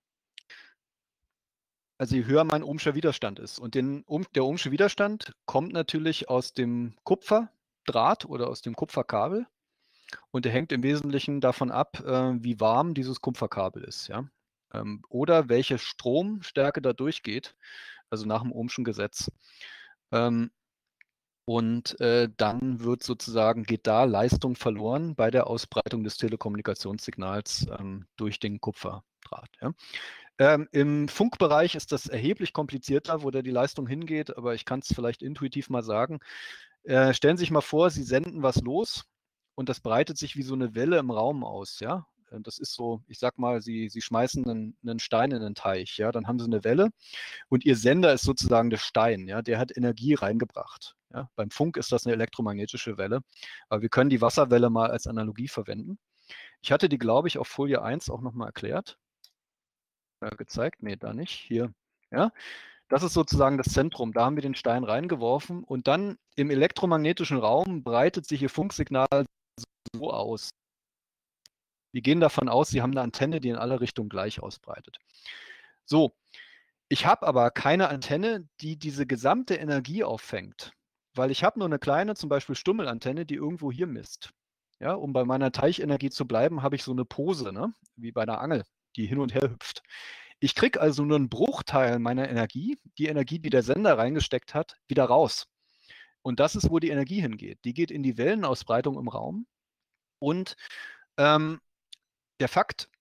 Also je höher mein ohmscher Widerstand ist. Und den, der ohmsche Widerstand kommt natürlich aus dem Kupferdraht oder aus dem Kupferkabel. Und der hängt im Wesentlichen davon ab, äh, wie warm dieses Kupferkabel ist. Ja? Ähm, oder welche Stromstärke da durchgeht, also nach dem Ohmschen Gesetz. Ähm, und äh, dann wird sozusagen, geht da Leistung verloren bei der Ausbreitung des Telekommunikationssignals ähm, durch den Kupferdraht. Ja? Ähm, Im Funkbereich ist das erheblich komplizierter, wo da die Leistung hingeht, aber ich kann es vielleicht intuitiv mal sagen. Äh, stellen Sie sich mal vor, Sie senden was los und das breitet sich wie so eine Welle im Raum aus, ja. Das ist so, ich sag mal, Sie, Sie schmeißen einen, einen Stein in einen Teich, ja, dann haben Sie eine Welle und Ihr Sender ist sozusagen der Stein, ja, der hat Energie reingebracht. Ja. Beim Funk ist das eine elektromagnetische Welle, aber wir können die Wasserwelle mal als Analogie verwenden. Ich hatte die, glaube ich, auf Folie eins auch nochmal erklärt. Äh, gezeigt? Nee, da nicht. Hier. Ja, das ist sozusagen das Zentrum. Da haben wir den Stein reingeworfen und dann im elektromagnetischen Raum breitet sich Ihr Funksignal so aus. Wir gehen davon aus, Sie haben eine Antenne, die in alle Richtungen gleich ausbreitet. So, ich habe aber keine Antenne, die diese gesamte Energie auffängt, weil ich habe nur eine kleine, zum Beispiel Stummelantenne, die irgendwo hier misst. Ja, um bei meiner Teichenergie zu bleiben, habe ich so eine Pose, ne? Wie bei einer Angel, die hin und her hüpft. Ich kriege also nur einen Bruchteil meiner Energie, die Energie, die der Sender reingesteckt hat, wieder raus. Und das ist, wo die Energie hingeht. Die geht in die Wellenausbreitung im Raum. Und ähm, der Fakt,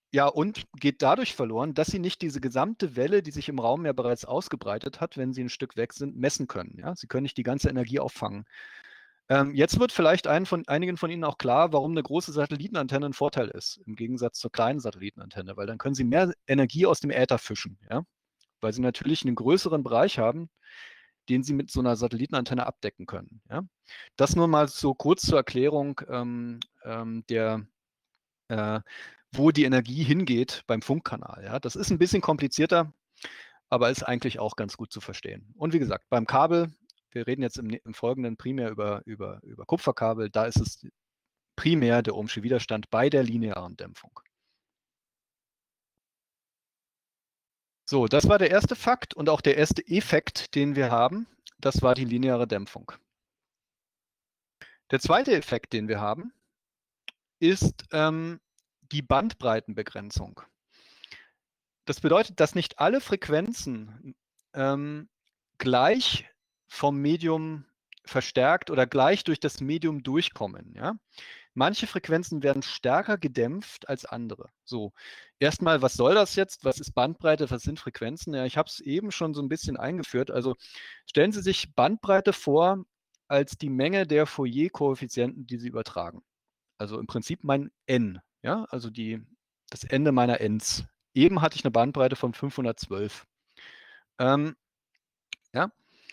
Ja, und geht dadurch verloren, dass Sie nicht diese gesamte Welle, die sich im Raum ja bereits ausgebreitet hat, wenn Sie ein Stück weg sind, messen können. Ja? Sie können nicht die ganze Energie auffangen. Ähm, jetzt wird vielleicht einen von, einigen von Ihnen auch klar, warum eine große Satellitenantenne ein Vorteil ist, im Gegensatz zur kleinen Satellitenantenne, weil dann können Sie mehr Energie aus dem Äther fischen, ja? Weil Sie natürlich einen größeren Bereich haben, den Sie mit so einer Satellitenantenne abdecken können. Ja? Das nur mal so kurz zur Erklärung ähm, ähm, der äh, wo die Energie hingeht beim Funkkanal. Ja? Das ist ein bisschen komplizierter, aber ist eigentlich auch ganz gut zu verstehen. Und wie gesagt, beim Kabel, wir reden jetzt im, im Folgenden primär über, über, über Kupferkabel, da ist es primär der ohmsche Widerstand bei der linearen Dämpfung. So, das war der erste Fakt und auch der erste Effekt, den wir haben. Das war die lineare Dämpfung. Der zweite Effekt, den wir haben, ist ähm, die Bandbreitenbegrenzung. Das bedeutet, dass nicht alle Frequenzen ähm, gleich vom Medium verstärkt oder gleich durch das Medium durchkommen. Ja? Manche Frequenzen werden stärker gedämpft als andere. So, erstmal, was soll das jetzt? Was ist Bandbreite? Was sind Frequenzen? Ja, ich habe es eben schon so ein bisschen eingeführt. Also stellen Sie sich Bandbreite vor als die Menge der Fourier-Koeffizienten, die Sie übertragen. Also im Prinzip mein N, ja, also die, das Ende meiner Ns. Eben hatte ich eine Bandbreite von fünfhundertzwölf. Ähm, ja.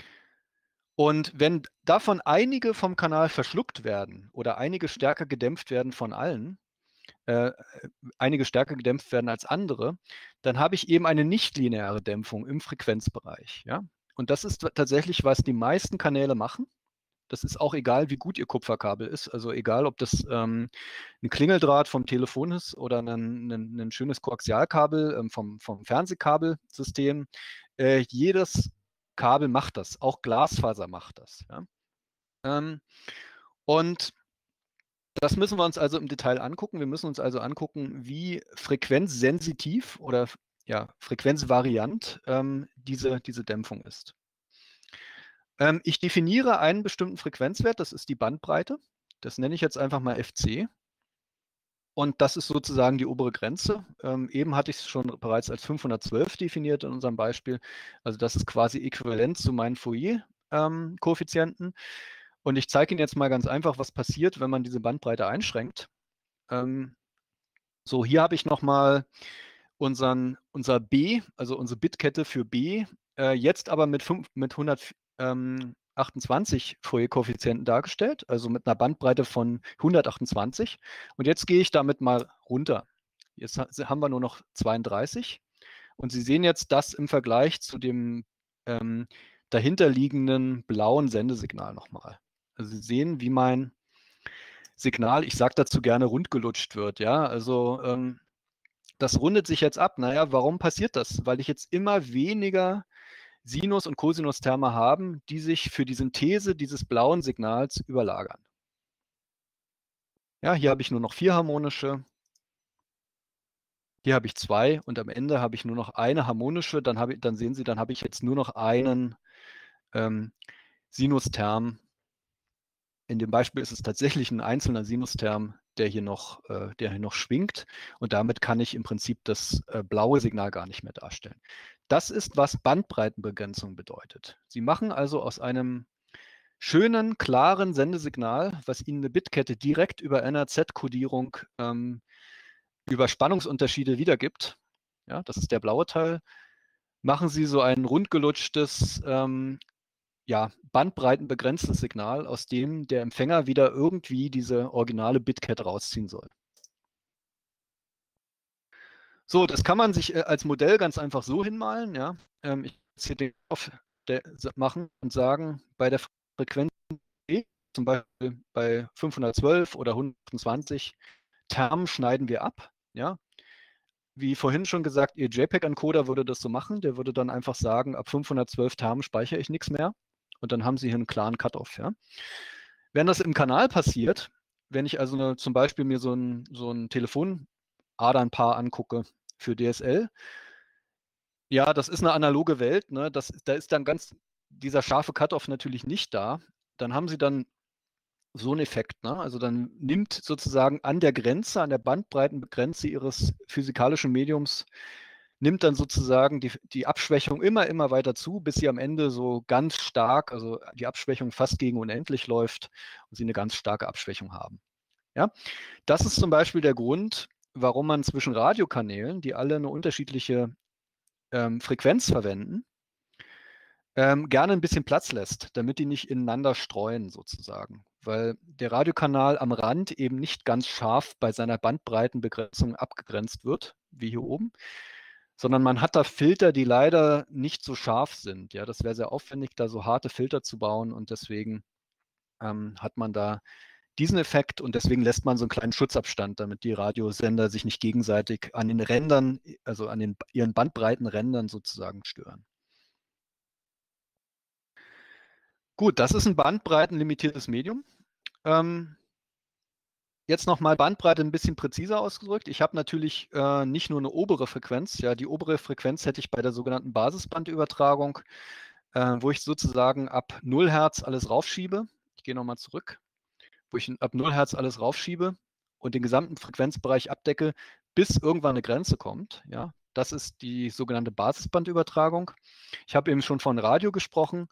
Und wenn davon einige vom Kanal verschluckt werden oder einige stärker gedämpft werden von allen, äh, einige stärker gedämpft werden als andere, dann habe ich eben eine nichtlineare Dämpfung im Frequenzbereich. Ja? Und das ist tatsächlich, was die meisten Kanäle machen. Das ist auch egal, wie gut Ihr Kupferkabel ist. Also egal, ob das ähm, ein Klingeldraht vom Telefon ist oder ein, ein, ein schönes Koaxialkabel ähm, vom, vom Fernsehkabelsystem. Äh, jedes Kabel macht das. Auch Glasfaser macht das. Ja? Ähm, und das müssen wir uns also im Detail angucken. Wir müssen uns also angucken, wie frequenzsensitiv oder ja, frequenzvariant ähm, diese, diese Dämpfung ist. Ähm, ich definiere einen bestimmten Frequenzwert, das ist die Bandbreite. Das nenne ich jetzt einfach mal F C. Und das ist sozusagen die obere Grenze. Ähm, eben hatte ich es schon bereits als fünfhundertzwölf definiert in unserem Beispiel. Also das ist quasi äquivalent zu meinen Fourier-Koeffizienten. Ähm, Und ich zeige Ihnen jetzt mal ganz einfach, was passiert, wenn man diese Bandbreite einschränkt. Ähm, so, hier habe ich nochmal unseren, unser B, also unsere Bitkette für B, äh, jetzt aber mit, fünf, mit hundertachtundzwanzig Fourier-Koeffizienten dargestellt, also mit einer Bandbreite von hundertachtundzwanzig. Und jetzt gehe ich damit mal runter. Jetzt haben wir nur noch zweiunddreißig. Und Sie sehen jetzt das im Vergleich zu dem ähm, dahinterliegenden blauen Sendesignal nochmal. Also Sie sehen, wie mein Signal, ich sage dazu gerne, rundgelutscht wird. Ja, also ähm, das rundet sich jetzt ab. Naja, warum passiert das? Weil ich jetzt immer weniger Sinus- und Cosinusterme haben, die sich für die Synthese dieses blauen Signals überlagern. Ja, hier habe ich nur noch vier harmonische. Hier habe ich zwei und am Ende habe ich nur noch eine harmonische. Dann, habe ich, dann sehen Sie, dann habe ich jetzt nur noch einen ähm, Sinusterm. In dem Beispiel ist es tatsächlich ein einzelner Sinusterm, der hier noch, äh, der hier noch schwingt. Und damit kann ich im Prinzip das äh, blaue Signal gar nicht mehr darstellen. Das ist, was Bandbreitenbegrenzung bedeutet. Sie machen also aus einem schönen, klaren Sendesignal, was Ihnen eine Bitkette direkt über N R Z-Kodierung ähm, über Spannungsunterschiede wiedergibt. Ja, das ist der blaue Teil. Machen Sie so ein rundgelutschtes, ähm, ja, bandbreitenbegrenztes Signal, aus dem der Empfänger wieder irgendwie diese originale Bitkette rausziehen soll. So, das kann man sich äh, als Modell ganz einfach so hinmalen. Ja. Ähm, ich hier den auf der, machen und sagen, bei der Frequenz E, zum Beispiel bei fünfhundertzwölf oder hundertzwanzig Termen schneiden wir ab. Ja. Wie vorhin schon gesagt, Ihr JPEG-Encoder würde das so machen. Der würde dann einfach sagen, ab fünfhundertzwölf Termen speichere ich nichts mehr. Und dann haben Sie hier einen klaren Cut-off. Ja. Wenn das im Kanal passiert, wenn ich also eine, zum Beispiel mir so ein, so ein Telefonadernpaar angucke für D S L, ja, das ist eine analoge Welt. Ne? Das, da ist dann ganz dieser scharfe Cut-off natürlich nicht da. Dann haben Sie dann so ein Effekt, ne? Also dann nimmt sozusagen an der Grenze, an der Bandbreitengrenze ihres physikalischen Mediums, nimmt dann sozusagen die, die Abschwächung immer, immer weiter zu, bis sie am Ende so ganz stark, also die Abschwächung fast gegen unendlich läuft und sie eine ganz starke Abschwächung haben. Ja? Das ist zum Beispiel der Grund, warum man zwischen Radiokanälen, die alle eine unterschiedliche ähm, Frequenz verwenden, ähm, gerne ein bisschen Platz lässt, damit die nicht ineinander streuen sozusagen. Weil der Radiokanal am Rand eben nicht ganz scharf bei seiner Bandbreitenbegrenzung abgegrenzt wird, wie hier oben, sondern man hat da Filter, die leider nicht so scharf sind. Ja, das wäre sehr aufwendig, da so harte Filter zu bauen und deswegen ähm, hat man da diesen Effekt und deswegen lässt man so einen kleinen Schutzabstand, damit die Radiosender sich nicht gegenseitig an den Rändern, also an den, ihren Bandbreitenrändern sozusagen stören. Gut, das ist ein bandbreitenlimitiertes Medium. Ähm, jetzt nochmal Bandbreite ein bisschen präziser ausgedrückt. Ich habe natürlich äh, nicht nur eine obere Frequenz. Ja, die obere Frequenz hätte ich bei der sogenannten Basisbandübertragung, äh, wo ich sozusagen ab null Hertz alles raufschiebe. Ich gehe nochmal zurück, wo ich ab null Hertz alles raufschiebe und den gesamten Frequenzbereich abdecke, bis irgendwann eine Grenze kommt. Ja, das ist die sogenannte Basisbandübertragung. Ich habe eben schon von Radio gesprochen.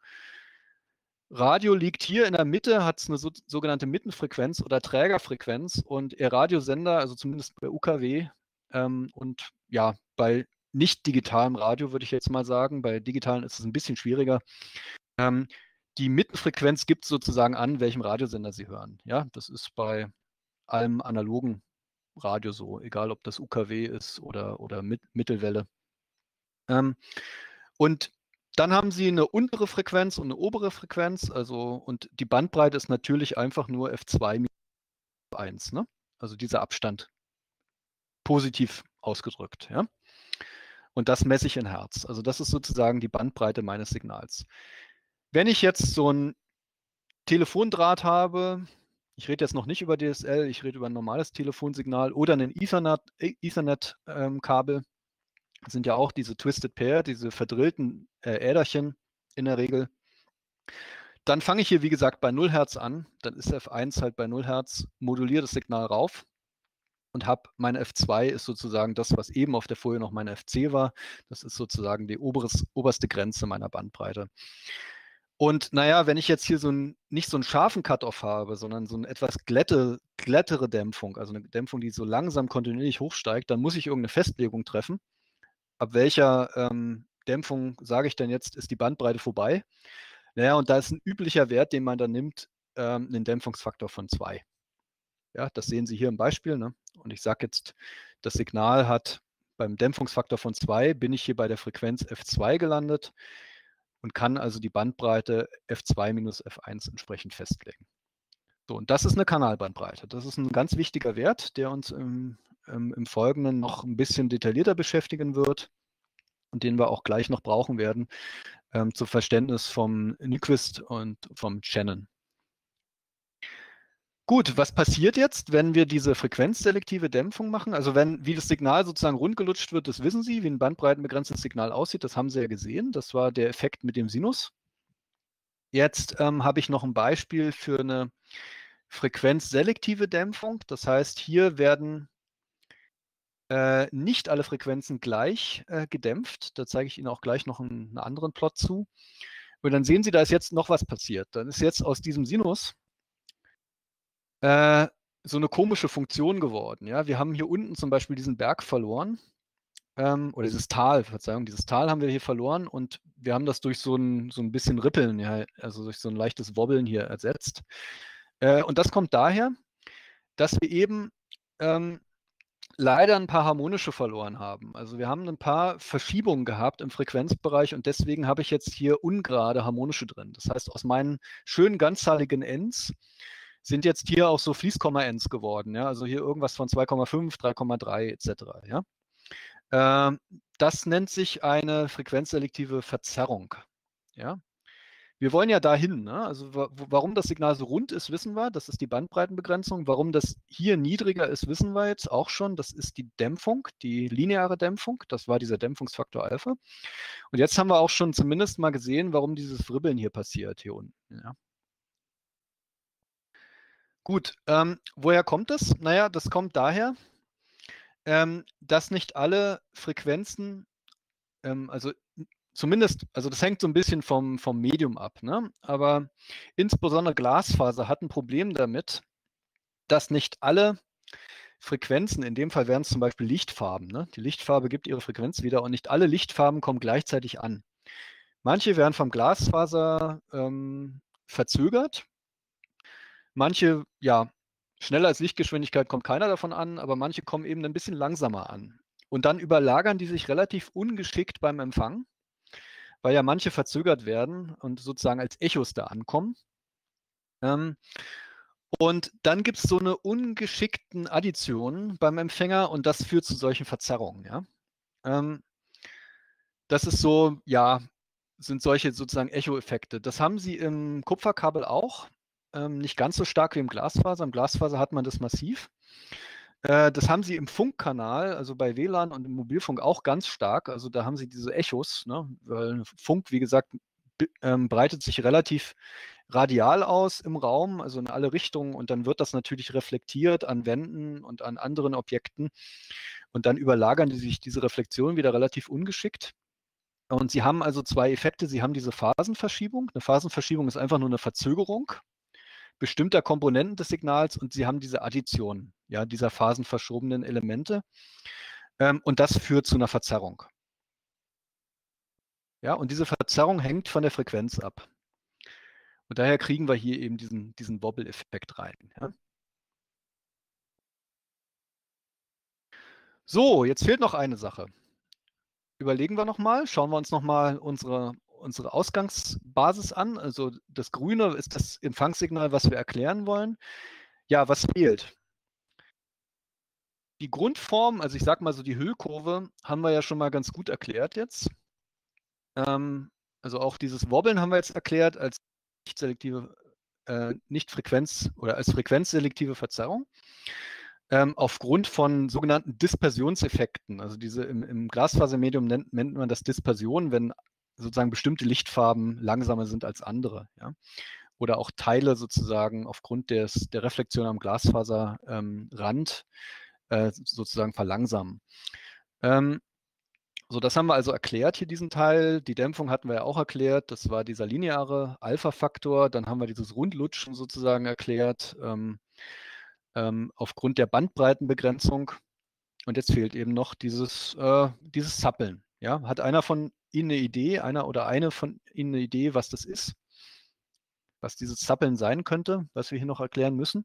Radio liegt hier in der Mitte, hat eine so, sogenannte Mittenfrequenz oder Trägerfrequenz und Ihr Radiosender, also zumindest bei U K W ähm, und ja, bei nicht digitalem Radio würde ich jetzt mal sagen, bei digitalen ist es ein bisschen schwieriger. Ähm, die Mittenfrequenz gibt sozusagen an, welchem Radiosender Sie hören. Ja, das ist bei allem analogen Radio so, egal ob das U K W ist oder, oder mit, Mittelwelle. Ähm, und dann haben Sie eine untere Frequenz und eine obere Frequenz, also und die Bandbreite ist natürlich einfach nur F zwei minus F eins, ne? Also dieser Abstand positiv ausgedrückt, ja? Und das messe ich in Hertz. Also das ist sozusagen die Bandbreite meines Signals. Wenn ich jetzt so ein Telefondraht habe, ich rede jetzt noch nicht über D S L, ich rede über ein normales Telefonsignal oder ein Ethernet-Kabel, Ethernet, ähm, das sind ja auch diese Twisted Pair, diese verdrillten äh, Äderchen in der Regel. Dann fange ich hier, wie gesagt, bei null Hertz an. Dann ist F eins halt bei null Hertz, moduliere das Signal rauf und habe meine F zwei ist sozusagen das, was eben auf der Folie noch meine F C war. Das ist sozusagen die oberes, oberste Grenze meiner Bandbreite. Und naja, wenn ich jetzt hier so ein, nicht so einen scharfen Cut-Off habe, sondern so eine etwas glätte, glättere Dämpfung, also eine Dämpfung, die so langsam kontinuierlich hochsteigt, dann muss ich irgendeine Festlegung treffen. Ab welcher ähm, Dämpfung, sage ich denn jetzt, ist die Bandbreite vorbei? Naja, und da ist ein üblicher Wert, den man dann nimmt, ähm, einen Dämpfungsfaktor von zwei. Ja, das sehen Sie hier im Beispiel. Ne? Und ich sage jetzt, das Signal hat beim Dämpfungsfaktor von zwei, bin ich hier bei der Frequenz F zwei gelandet und kann also die Bandbreite F zwei minus F eins entsprechend festlegen. So, und das ist eine Kanalbandbreite. Das ist ein ganz wichtiger Wert, der uns im, im, im Folgenden noch ein bisschen detaillierter beschäftigen wird und den wir auch gleich noch brauchen werden ähm, zum Verständnis vom Nyquist und vom Shannon. Gut, was passiert jetzt, wenn wir diese frequenzselektive Dämpfung machen? Also wenn, wie das Signal sozusagen rundgelutscht wird, das wissen Sie, wie ein bandbreitenbegrenztes Signal aussieht, das haben Sie ja gesehen. Das war der Effekt mit dem Sinus. Jetzt ähm, habe ich noch ein Beispiel für eine frequenzselektive Dämpfung. Das heißt, hier werden äh, nicht alle Frequenzen gleich äh, gedämpft. Da zeige ich Ihnen auch gleich noch einen, einen anderen Plot zu. Und dann sehen Sie, da ist jetzt noch was passiert. Dann ist jetzt aus diesem Sinus äh, so eine komische Funktion geworden. Ja? Wir haben hier unten zum Beispiel diesen Berg verloren. Ähm, oder dieses Tal, Verzeihung, dieses Tal haben wir hier verloren und wir haben das durch so ein, so ein bisschen Rippeln, ja, also durch so ein leichtes Wobbeln hier ersetzt. Äh, und das kommt daher, dass wir eben ähm, leider ein paar harmonische verloren haben. Also wir haben ein paar Verschiebungen gehabt im Frequenzbereich und deswegen habe ich jetzt hier ungerade harmonische drin. Das heißt, aus meinen schönen ganzzahligen Ends sind jetzt hier auch so Fließkomma-Ends geworden. Ja? Also hier irgendwas von zwei Komma fünf, drei Komma drei et cetera. Ja? Ähm, das nennt sich eine frequenzselektive Verzerrung. Ja? Wir wollen ja dahin. Ne? Also warum das Signal so rund ist, wissen wir. Das ist die Bandbreitenbegrenzung. Warum das hier niedriger ist, wissen wir jetzt auch schon. Das ist die Dämpfung, die lineare Dämpfung. Das war dieser Dämpfungsfaktor Alpha. Und jetzt haben wir auch schon zumindest mal gesehen, warum dieses Fribbeln hier passiert, hier unten. Ja? Gut, ähm, woher kommt das? Naja, das kommt daher, ähm, dass nicht alle Frequenzen, ähm, also zumindest, also das hängt so ein bisschen vom, vom Medium ab, ne? Aber insbesondere Glasfaser hat ein Problem damit, dass nicht alle Frequenzen, in dem Fall wären es zum Beispiel Lichtfarben, ne? Die Lichtfarbe gibt ihre Frequenz wieder und nicht alle Lichtfarben kommen gleichzeitig an. Manche werden vom Glasfaser ähm, verzögert, manche, ja, schneller als Lichtgeschwindigkeit kommt keiner davon an, aber manche kommen eben ein bisschen langsamer an. Und dann überlagern die sich relativ ungeschickt beim Empfang, weil ja manche verzögert werden und sozusagen als Echos da ankommen. Ähm, und dann gibt es so eine ungeschickten Addition beim Empfänger und das führt zu solchen Verzerrungen. Ja? Ähm, das ist so, ja, sind solche sozusagen Echo-Effekte. Das haben sie im Kupferkabel auch, ähm, nicht ganz so stark wie im Glasfaser. Im Glasfaser hat man das massiv. Äh, das haben sie im Funkkanal, also bei W L A N und im Mobilfunk auch ganz stark. Also da haben sie diese Echos, ne? Weil Funk, wie gesagt, ähm, breitet sich relativ radial aus im Raum, also in alle Richtungen. Und dann wird das natürlich reflektiert an Wänden und an anderen Objekten. Und dann überlagern die sich diese Reflexion wieder relativ ungeschickt. Und sie haben also zwei Effekte. Sie haben diese Phasenverschiebung. Eine Phasenverschiebung ist einfach nur eine Verzögerung bestimmter Komponenten des Signals und sie haben diese Addition, ja, dieser phasenverschobenen Elemente. Ähm, und das führt zu einer Verzerrung. Ja, und diese Verzerrung hängt von der Frequenz ab. Und daher kriegen wir hier eben diesen, diesen Wobble-Effekt rein. Ja. So, jetzt fehlt noch eine Sache. Überlegen wir nochmal, schauen wir uns nochmal unsere, unsere Ausgangsbasis an. Also das Grüne ist das Empfangssignal, was wir erklären wollen. Ja, was fehlt? Die Grundform, also ich sage mal so die Hüllkurve, haben wir ja schon mal ganz gut erklärt jetzt. Ähm, also auch dieses Wobbeln haben wir jetzt erklärt als nicht selektive, äh, nicht Frequenz oder als frequenzselektive Verzerrung. Ähm, aufgrund von sogenannten Dispersionseffekten. Also diese im, im Glasfasermedium nennt, nennt man das Dispersion, wenn sozusagen bestimmte Lichtfarben langsamer sind als andere. Ja? Oder auch Teile sozusagen aufgrund des, der Reflexion am Glasfaserrand ähm, äh, sozusagen verlangsamen. Ähm, so, das haben wir also erklärt hier, diesen Teil. Die Dämpfung hatten wir ja auch erklärt. Das war dieser lineare Alpha-Faktor. Dann haben wir dieses Rundlutschen sozusagen erklärt, ähm, ähm, aufgrund der Bandbreitenbegrenzung. Und jetzt fehlt eben noch dieses, äh, dieses Zappeln. Ja? Hat einer von Ihnen eine Idee, einer oder eine von Ihnen eine Idee, was das ist? Was dieses Zappeln sein könnte, was wir hier noch erklären müssen?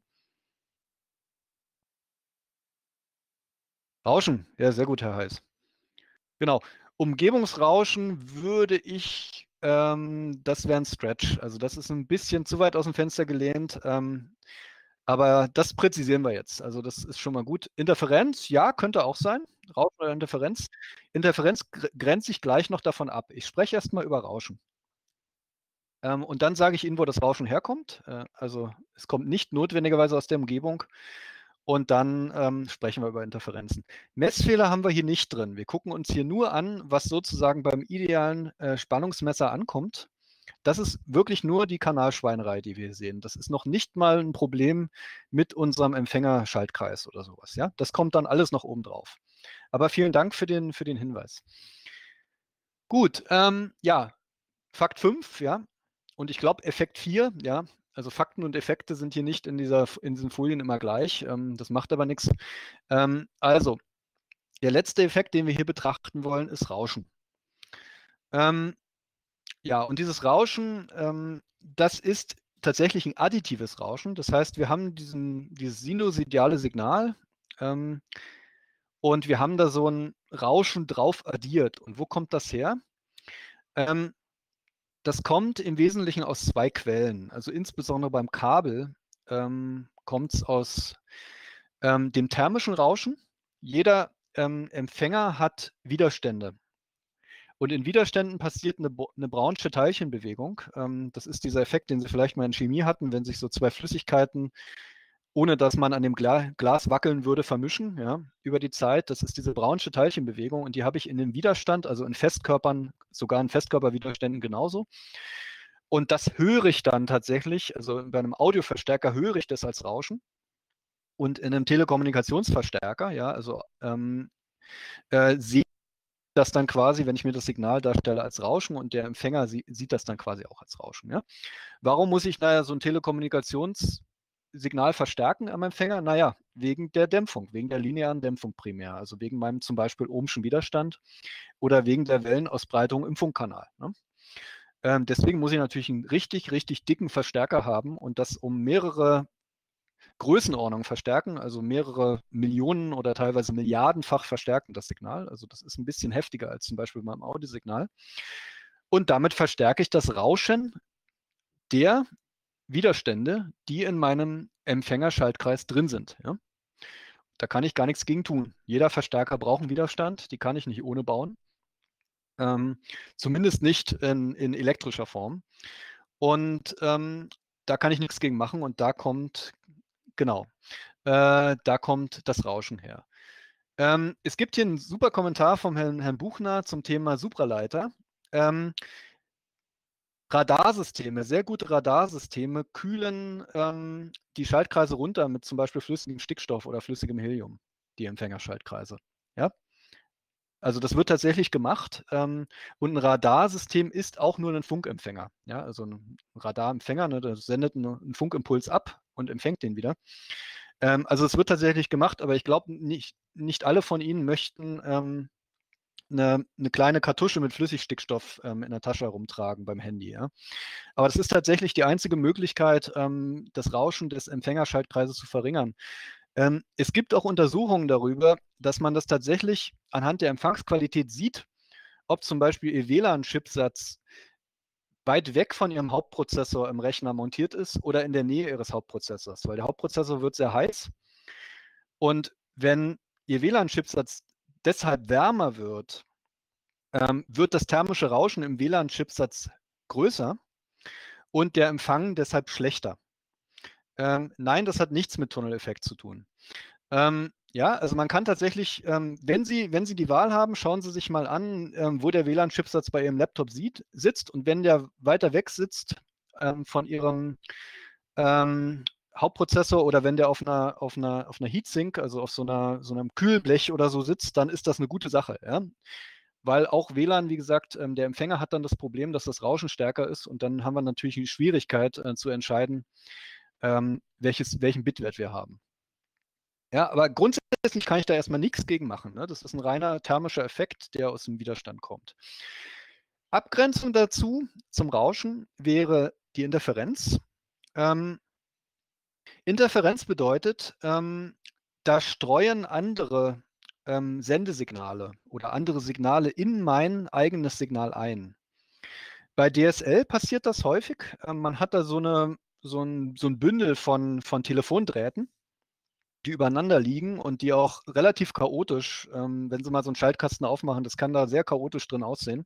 Rauschen. Ja, sehr gut, Herr Heiß. Genau. Umgebungsrauschen würde ich, ähm, das wäre ein Stretch. Also das ist ein bisschen zu weit aus dem Fenster gelehnt. Ähm, aber das präzisieren wir jetzt. Also das ist schon mal gut. Interferenz, ja, könnte auch sein. Rauschen oder Interferenz. Interferenz gr- grenze ich gleich noch davon ab. Ich spreche erstmal über Rauschen. Ähm, und dann sage ich Ihnen, wo das Rauschen herkommt. Äh, also es kommt nicht notwendigerweise aus der Umgebung. Und dann ähm, sprechen wir über Interferenzen. Messfehler haben wir hier nicht drin. Wir gucken uns hier nur an, was sozusagen beim idealen äh, Spannungsmesser ankommt. Das ist wirklich nur die Kanalschweinerei, die wir hier sehen. Das ist noch nicht mal ein Problem mit unserem Empfängerschaltkreis oder sowas. Ja? Das kommt dann alles noch oben drauf. Aber vielen Dank für den, für den Hinweis. Gut, ähm, ja, Fakt fünf, ja. Und ich glaube, Effekt vier, ja. Also Fakten und Effekte sind hier nicht in, dieser, in diesen Folien immer gleich. Ähm, das macht aber nichts. Ähm, also, der letzte Effekt, den wir hier betrachten wollen, ist Rauschen. Ähm, ja, und dieses Rauschen, ähm, das ist tatsächlich ein additives Rauschen. Das heißt, wir haben diesen, dieses sinusoidale Signal ähm, und wir haben da so ein Rauschen drauf addiert. Und wo kommt das her? Ähm, Das kommt im Wesentlichen aus zwei Quellen. Also insbesondere beim Kabel ähm, kommt es aus ähm, dem thermischen Rauschen. Jeder ähm, Empfänger hat Widerstände. Und in Widerständen passiert eine, eine Brownsche Teilchenbewegung. Ähm, das ist dieser Effekt, den Sie vielleicht mal in Chemie hatten, wenn sich so zwei Flüssigkeiten, ohne dass man an dem Gla Glas wackeln würde, vermischen, ja, über die Zeit. Das ist diese Brownsche Teilchenbewegung und die habe ich in dem Widerstand, also in Festkörpern, sogar in Festkörperwiderständen genauso. Und das höre ich dann tatsächlich, also bei einem Audioverstärker höre ich das als Rauschen. Und in einem Telekommunikationsverstärker, ja, also ähm, äh, sehe ich das dann quasi, wenn ich mir das Signal darstelle, als Rauschen und der Empfänger sie, sieht das dann quasi auch als Rauschen. Ja? Warum muss ich da so ein Telekommunikationssignal verstärken am Empfänger? Naja, wegen der Dämpfung, wegen der linearen Dämpfung primär, also wegen meinem zum Beispiel ohmschen Widerstand oder wegen der Wellenausbreitung im Funkkanal. Ne? Ähm, deswegen muss ich natürlich einen richtig, richtig dicken Verstärker haben und das um mehrere Größenordnungen verstärken, also mehrere Millionen oder teilweise Milliardenfach verstärken das Signal. Also das ist ein bisschen heftiger als zum Beispiel beim Audiosignal. Und damit verstärke ich das Rauschen der Widerstände, die in meinem Empfängerschaltkreis drin sind. Ja? Da kann ich gar nichts gegen tun. Jeder Verstärker braucht einen Widerstand, die kann ich nicht ohne bauen. Ähm, zumindest nicht in, in elektrischer Form. Und ähm, da kann ich nichts gegen machen und da kommt, genau, äh, da kommt das Rauschen her. Ähm, es gibt hier einen super Kommentar vom Herrn, Herrn Buchner zum Thema Supraleiter. Ähm, Radarsysteme, sehr gute Radarsysteme kühlen ähm, die Schaltkreise runter mit zum Beispiel flüssigem Stickstoff oder flüssigem Helium, die Empfängerschaltkreise. Ja? Also das wird tatsächlich gemacht ähm, und ein Radarsystem ist auch nur ein Funkempfänger. Ja? Also ein Radarempfänger, ne, das sendet einen, einen Funkimpuls ab und empfängt den wieder. Ähm, also es wird tatsächlich gemacht, aber ich glaube, nicht, nicht alle von Ihnen möchten ähm, eine, eine kleine Kartusche mit Flüssigstickstoff ähm, in der Tasche herumtragen beim Handy. Ja? Aber das ist tatsächlich die einzige Möglichkeit, ähm, das Rauschen des Empfängerschaltkreises zu verringern. Ähm, es gibt auch Untersuchungen darüber, dass man das tatsächlich anhand der Empfangsqualität sieht, ob zum Beispiel Ihr W L A N-Chipsatz weit weg von Ihrem Hauptprozessor im Rechner montiert ist oder in der Nähe Ihres Hauptprozessors, weil der Hauptprozessor wird sehr heiß. Und wenn Ihr W L A N-Chipsatz deshalb wärmer wird, ähm, wird das thermische Rauschen im W L A N-Chipsatz größer und der Empfang deshalb schlechter. Ähm, nein, das hat nichts mit Tunneleffekt zu tun. Ähm, ja, also man kann tatsächlich, ähm, wenn Sie, wenn Sie die Wahl haben, schauen Sie sich mal an, ähm, wo der W L A N-Chipsatz bei Ihrem Laptop sieht, sitzt. Und wenn der weiter weg sitzt ähm, von Ihrem ähm, Hauptprozessor oder wenn der auf einer, auf einer, auf einer Heatsink, also auf so, einer, so einem Kühlblech oder so sitzt, dann ist das eine gute Sache. Ja? Weil auch W L A N, wie gesagt, ähm, der Empfänger hat dann das Problem, dass das Rauschen stärker ist und dann haben wir natürlich die Schwierigkeit äh, zu entscheiden, ähm, welches, welchen Bitwert wir haben. Ja, aber grundsätzlich kann ich da erstmal nichts gegen machen. Ne? Das ist ein reiner thermischer Effekt, der aus dem Widerstand kommt. Abgrenzung dazu zum Rauschen wäre die Interferenz. Ähm, Interferenz bedeutet, ähm, da streuen andere ähm, Sendesignale oder andere Signale in mein eigenes Signal ein. Bei D S L passiert das häufig. Ähm, man hat da so, eine, so, ein, so ein Bündel von, von Telefondrähten, die übereinander liegen und die auch relativ chaotisch, ähm, wenn Sie mal so einen Schaltkasten aufmachen, das kann da sehr chaotisch drin aussehen,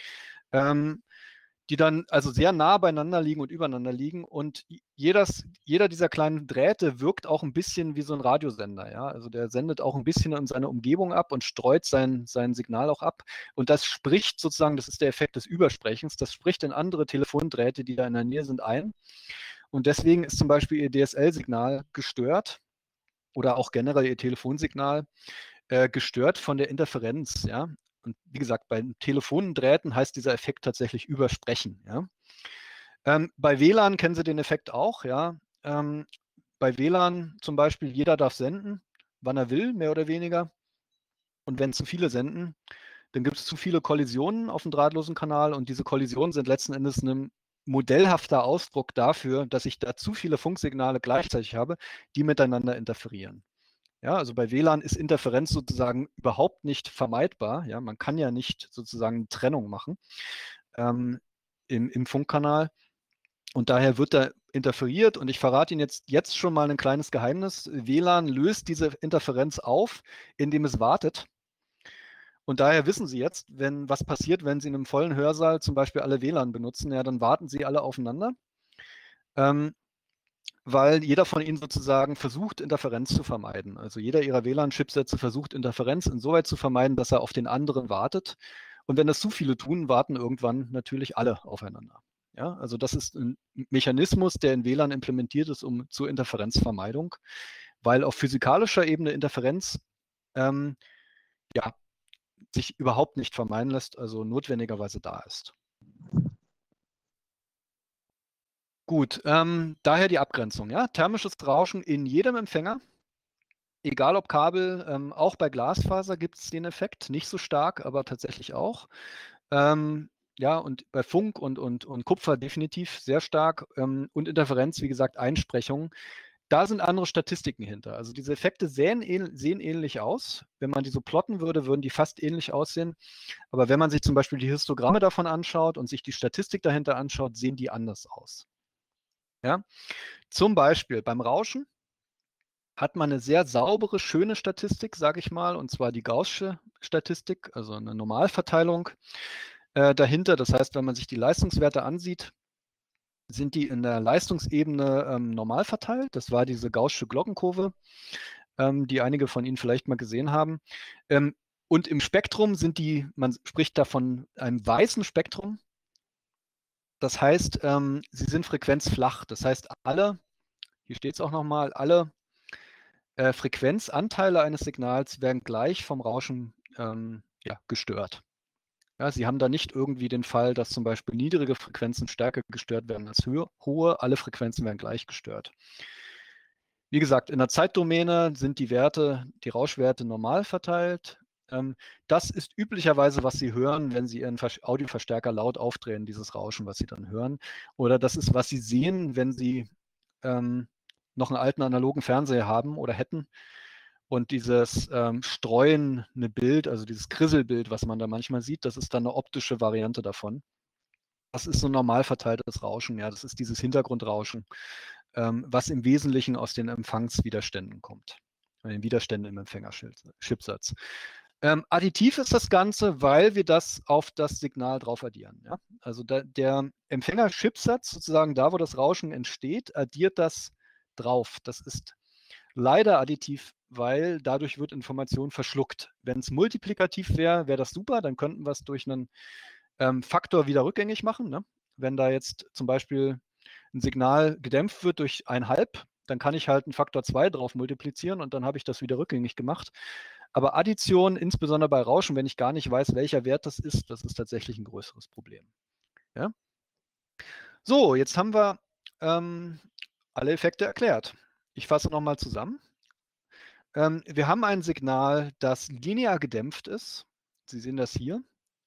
ähm, die dann also sehr nah beieinander liegen und übereinander liegen und jedes, jeder dieser kleinen Drähte wirkt auch ein bisschen wie so ein Radiosender. Ja? Also der sendet auch ein bisschen in seine Umgebung ab und streut sein, sein Signal auch ab und das spricht sozusagen, das ist der Effekt des Übersprechens, das spricht in andere Telefondrähte, die da in der Nähe sind, ein und deswegen ist zum Beispiel Ihr D S L-Signal gestört oder auch generell Ihr Telefonsignal äh, gestört von der Interferenz. Ja? Und wie gesagt, bei Telefondrähten heißt dieser Effekt tatsächlich Übersprechen. Ja? Ähm, bei W L A N kennen Sie den Effekt auch. Ja? Ähm, bei W L A N zum Beispiel, jeder darf senden, wann er will, mehr oder weniger. Und wenn zu viele senden, dann gibt es zu viele Kollisionen auf dem drahtlosen Kanal und diese Kollisionen sind letzten Endes ein modellhafter Ausdruck dafür, dass ich da zu viele Funksignale gleichzeitig habe, die miteinander interferieren. Ja, also bei W L A N ist Interferenz sozusagen überhaupt nicht vermeidbar. Ja, man kann ja nicht sozusagen eine Trennung machen ähm, im, im Funkkanal. Und daher wird da interferiert. Und ich verrate Ihnen jetzt, jetzt schon mal ein kleines Geheimnis. W L A N löst diese Interferenz auf, indem es wartet. Und daher wissen Sie jetzt, wenn was passiert, wenn Sie in einem vollen Hörsaal zum Beispiel alle W L A N benutzen, ja, dann warten Sie alle aufeinander. Ähm, weil jeder von ihnen sozusagen versucht, Interferenz zu vermeiden. Also jeder ihrer W L A N-Chipsätze versucht, Interferenz insoweit zu vermeiden, dass er auf den anderen wartet. Und wenn das zu viele tun, warten irgendwann natürlich alle aufeinander. Ja, also das ist ein Mechanismus, der in W L A N implementiert ist, um zur Interferenzvermeidung, weil auf physikalischer Ebene Interferenz ähm, ja, sich überhaupt nicht vermeiden lässt, also notwendigerweise da ist. Gut, ähm, daher die Abgrenzung. Ja? Thermisches Rauschen in jedem Empfänger, egal ob Kabel, ähm, auch bei Glasfaser gibt es den Effekt, nicht so stark, aber tatsächlich auch. Ähm, ja, und bei Funk und, und, und Kupfer definitiv sehr stark. Ähm, und Interferenz, wie gesagt, Einsprechung. Da sind andere Statistiken hinter. Also diese Effekte sehen, ähn, sehen ähnlich aus. Wenn man die so plotten würde, würden die fast ähnlich aussehen. Aber wenn man sich zum Beispiel die Histogramme davon anschaut und sich die Statistik dahinter anschaut, sehen die anders aus. Ja? Zum Beispiel beim Rauschen hat man eine sehr saubere, schöne Statistik, sage ich mal, und zwar die Gaußsche Statistik, also eine Normalverteilung äh, dahinter. Das heißt, wenn man sich die Leistungswerte ansieht, sind die in der Leistungsebene ähm, normal verteilt. Das war diese Gaußsche Glockenkurve, ähm, die einige von Ihnen vielleicht mal gesehen haben. Ähm, und im Spektrum sind die, man spricht da von einem weißen Spektrum. Das heißt, ähm, sie sind frequenzflach. Das heißt, alle, hier steht es auch nochmal, alle äh, Frequenzanteile eines Signals werden gleich vom Rauschen ähm, ja, gestört. Ja, Sie haben da nicht irgendwie den Fall, dass zum Beispiel niedrige Frequenzen stärker gestört werden als hohe. Alle Frequenzen werden gleich gestört. Wie gesagt, in der Zeitdomäne sind die Werte, die Rauschwerte normal verteilt. Ähm, das ist üblicherweise, was Sie hören, wenn Sie Ihren Audioverstärker laut aufdrehen, dieses Rauschen, was Sie dann hören. Oder das ist, was Sie sehen, wenn Sie ähm, noch einen alten analogen Fernseher haben oder hätten. Und dieses ähm, streuende Bild, also dieses Krisselbild, was man da manchmal sieht, das ist dann eine optische Variante davon. Das ist so ein normal verteiltes Rauschen, ja, das ist dieses Hintergrundrauschen, ähm, was im Wesentlichen aus den Empfangswiderständen kommt, den Widerständen im Empfängerchipsatz. Ähm, additiv ist das Ganze, weil wir das auf das Signal drauf addieren. Ja? Also da, der Empfängerchipsatz, sozusagen da, wo das Rauschen entsteht, addiert das drauf. Das ist leider additiv, weil dadurch wird Information verschluckt. Wenn es multiplikativ wäre, wäre das super, dann könnten wir es durch einen ähm, Faktor wieder rückgängig machen. Ne? Wenn da jetzt zum Beispiel ein Signal gedämpft wird durch ein Halb, dann kann ich halt einen Faktor zwei drauf multiplizieren und dann habe ich das wieder rückgängig gemacht. Aber Addition, insbesondere bei Rauschen, wenn ich gar nicht weiß, welcher Wert das ist, das ist tatsächlich ein größeres Problem. Ja? So, jetzt haben wir ähm, alle Effekte erklärt. Ich fasse nochmal zusammen. Ähm, wir haben ein Signal, das linear gedämpft ist. Sie sehen das hier.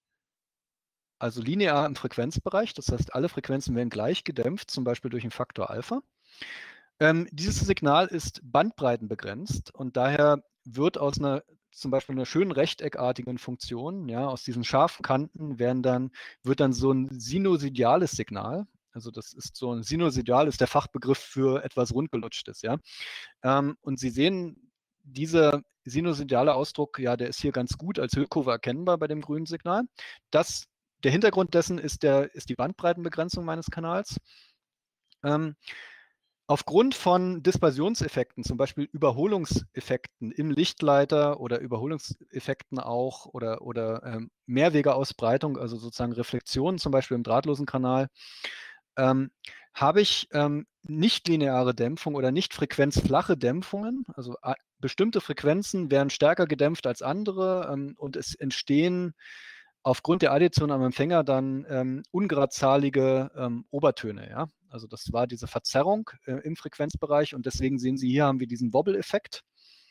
Also linear im Frequenzbereich. Das heißt, alle Frequenzen werden gleich gedämpft, zum Beispiel durch einen Faktor Alpha. Ähm, dieses Signal ist bandbreitenbegrenzt und daher wird aus einer zum Beispiel einer schönen rechteckartigen Funktion, ja, aus diesen scharfen Kanten werden dann, wird dann so ein sinusoidales Signal. Also das ist so ein Sinusoidal ist der Fachbegriff für etwas rundgelutschtes, ja. Ähm, und Sie sehen, dieser sinusoidale Ausdruck, ja, der ist hier ganz gut als Hüllkurve erkennbar bei dem grünen Signal. Das, der Hintergrund dessen ist, der, ist die Bandbreitenbegrenzung meines Kanals. Ähm, Aufgrund von Dispersionseffekten, zum Beispiel Überholungseffekten im Lichtleiter oder Überholungseffekten auch oder, oder ähm, Mehrwegeausbreitung, also sozusagen Reflexionen, zum Beispiel im drahtlosen Kanal, ähm, habe ich ähm, nichtlineare Dämpfung oder nicht frequenzflache Dämpfungen. Also äh, bestimmte Frequenzen werden stärker gedämpft als andere ähm, und es entstehen aufgrund der Addition am Empfänger dann ähm, ungeradzahlige ähm, Obertöne. Ja? Also das war diese Verzerrung äh, im Frequenzbereich und deswegen sehen Sie, hier haben wir diesen Wobble-Effekt.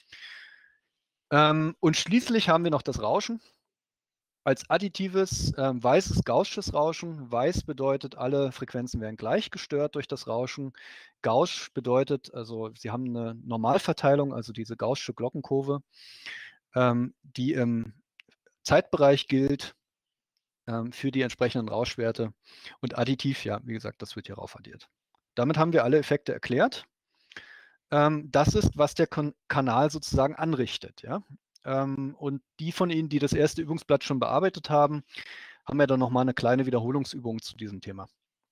Ähm, und schließlich haben wir noch das Rauschen. Als additives, äh, weißes Gaußsches Rauschen. Weiß bedeutet, alle Frequenzen werden gleich gestört durch das Rauschen. Gaußsch bedeutet, also Sie haben eine Normalverteilung, also diese Gaußsche Glockenkurve, ähm, die im Zeitbereich gilt ähm, für die entsprechenden Rauschwerte. Und additiv, ja, wie gesagt, das wird hier rauf addiert. Damit haben wir alle Effekte erklärt. Ähm, das ist, was der Kon Kanal sozusagen anrichtet. Ja? Ähm, und die von Ihnen, die das erste Übungsblatt schon bearbeitet haben, haben wir dann nochmal eine kleine Wiederholungsübung zu diesem Thema.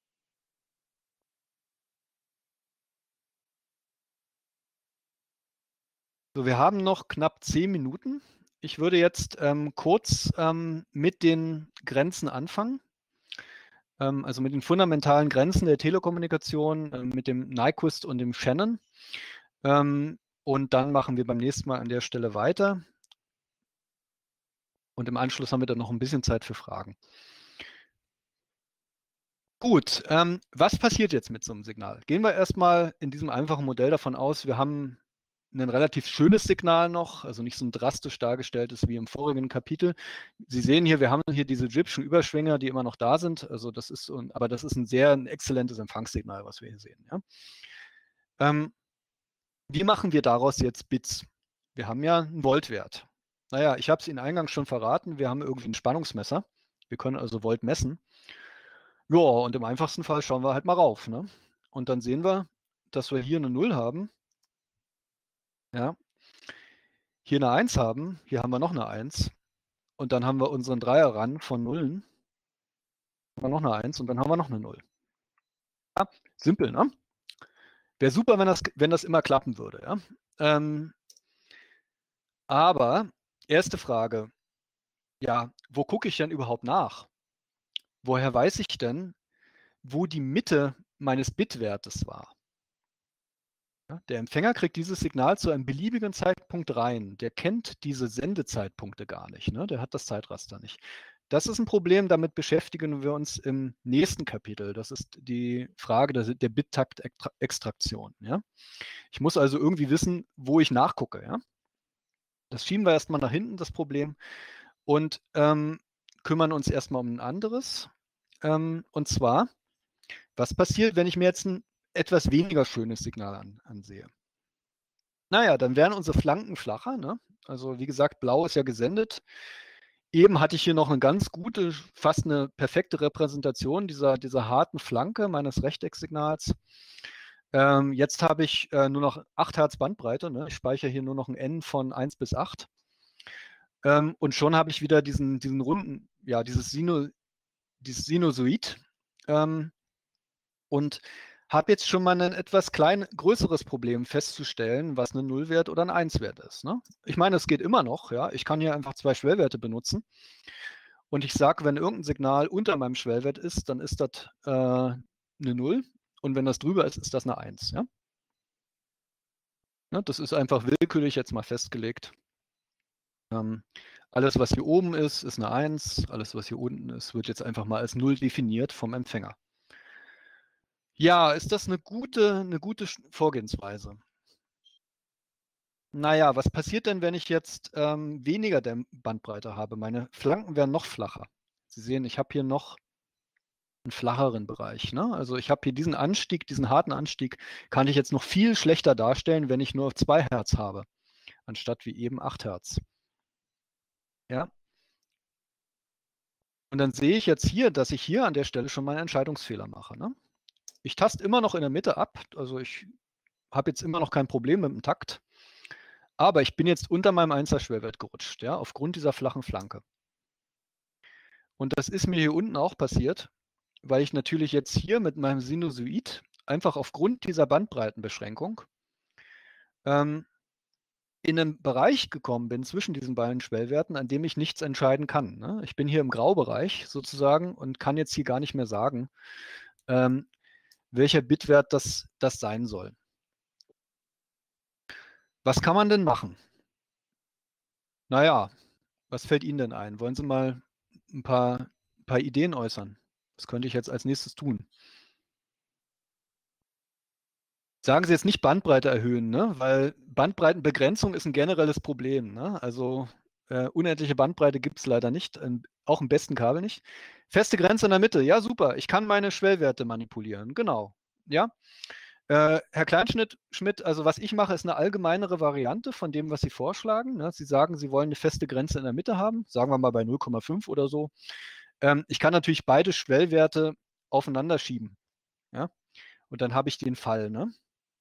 So, wir haben noch knapp zehn Minuten. Ich würde jetzt ähm, kurz ähm, mit den Grenzen anfangen. ähm, also mit den fundamentalen Grenzen der Telekommunikation, äh, mit dem Nyquist und dem Shannon. Ähm, und dann machen wir beim nächsten Mal an der Stelle weiter. Und im Anschluss haben wir dann noch ein bisschen Zeit für Fragen. Gut, ähm, was passiert jetzt mit so einem Signal? Gehen wir erstmal in diesem einfachen Modell davon aus, wir haben ein relativ schönes Signal noch, also nicht so ein drastisch dargestelltes wie im vorigen Kapitel. Sie sehen hier, wir haben hier diese Gibson Überschwinger, die immer noch da sind. Also das ist, aber das ist ein sehr ein exzellentes Empfangssignal, was wir hier sehen. Ja? Ähm, wie machen wir daraus jetzt Bits? Wir haben ja einen Voltwert. Naja, ich habe es Ihnen eingangs schon verraten, wir haben irgendwie ein Spannungsmesser. Wir können also Volt messen. Ja, und im einfachsten Fall schauen wir halt mal rauf. Ne? Und dann sehen wir, dass wir hier eine Null haben. Ja. Hier eine eins haben, hier haben wir noch eine eins. Und dann haben wir unseren Dreierrand von Nullen. Haben wir noch eine eins und dann haben wir noch eine Null. Ja, simpel, ne? Wäre super, wenn das, wenn das immer klappen würde. Ja? Ähm, aber, erste Frage, ja, wo gucke ich denn überhaupt nach? Woher weiß ich denn, wo die Mitte meines Bitwertes war? Ja, der Empfänger kriegt dieses Signal zu einem beliebigen Zeitpunkt rein. Der kennt diese Sendezeitpunkte gar nicht. Ne? Der hat das Zeitraster nicht. Das ist ein Problem, damit beschäftigen wir uns im nächsten Kapitel. Das ist die Frage der, der Bit-Takt-Extraktion. Ja? Ich muss also irgendwie wissen, wo ich nachgucke. Ja? Das schieben wir erstmal nach hinten, das Problem, und ähm, kümmern uns erstmal um ein anderes. Ähm, und zwar, was passiert, wenn ich mir jetzt ein etwas weniger schönes Signal an, ansehe? Naja, dann wären unsere Flanken flacher. Ne? Also wie gesagt, blau ist ja gesendet. Eben hatte ich hier noch eine ganz gute, fast eine perfekte Repräsentation dieser, dieser harten Flanke meines Rechtecksignals. Ähm, jetzt habe ich äh, nur noch acht Hertz Bandbreite. Ne? Ich speichere hier nur noch ein N von eins bis acht. Ähm, und schon habe ich wieder diesen, diesen runden, ja, dieses, Sinu, dieses Sinusoid. Ähm, und habe jetzt schon mal ein etwas klein, größeres Problem festzustellen, was ein Nullwert oder ein Eins-Wert ist. Ne? Ich meine, es geht immer noch. Ja? Ich kann hier einfach zwei Schwellwerte benutzen. Und ich sage, wenn irgendein Signal unter meinem Schwellwert ist, dann ist das äh, eine Null. Und wenn das drüber ist, ist das eine Eins. Ja? Ne? Das ist einfach willkürlich jetzt mal festgelegt. Ähm, alles, was hier oben ist, ist eine Eins. Alles, was hier unten ist, wird jetzt einfach mal als Null definiert vom Empfänger. Ja, ist das eine gute, eine gute Vorgehensweise? Naja, was passiert denn, wenn ich jetzt ähm, weniger der Bandbreite habe? Meine Flanken werden noch flacher. Sie sehen, ich habe hier noch einen flacheren Bereich. Ne? Also ich habe hier diesen Anstieg, diesen harten Anstieg, kann ich jetzt noch viel schlechter darstellen, wenn ich nur zwei Hertz habe, anstatt wie eben acht Hertz. Ja? Und dann sehe ich jetzt hier, dass ich hier an der Stelle schon mal einen Entscheidungsfehler mache. Ne? Ich taste immer noch in der Mitte ab, also ich habe jetzt immer noch kein Problem mit dem Takt, aber ich bin jetzt unter meinem Einser-Schwellwert gerutscht, ja, aufgrund dieser flachen Flanke. Und das ist mir hier unten auch passiert, weil ich natürlich jetzt hier mit meinem Sinusoid einfach aufgrund dieser Bandbreitenbeschränkung ähm, in einen Bereich gekommen bin zwischen diesen beiden Schwellwerten, an dem ich nichts entscheiden kann. Ne? Ich bin hier im Graubereich sozusagen und kann jetzt hier gar nicht mehr sagen, ähm, welcher Bitwert das, das sein soll. Was kann man denn machen? Naja, was fällt Ihnen denn ein? Wollen Sie mal ein paar, ein paar Ideen äußern? Was könnte ich jetzt als nächstes tun? Sagen Sie jetzt nicht Bandbreite erhöhen, ne? Weil Bandbreitenbegrenzung ist ein generelles Problem. Ne? Also äh, unendliche Bandbreite gibt es leider nicht, ähm, auch im besten Kabel nicht. Feste Grenze in der Mitte, ja super, ich kann meine Schwellwerte manipulieren, genau. Ja, äh, Herr Kleinschmidt, Schmidt, also was ich mache, ist eine allgemeinere Variante von dem, was Sie vorschlagen. Ne? Sie sagen, Sie wollen eine feste Grenze in der Mitte haben, sagen wir mal bei null Komma fünf oder so. Ähm, ich kann natürlich beide Schwellwerte aufeinander schieben. Ja? Und dann habe ich den Fall. Ne?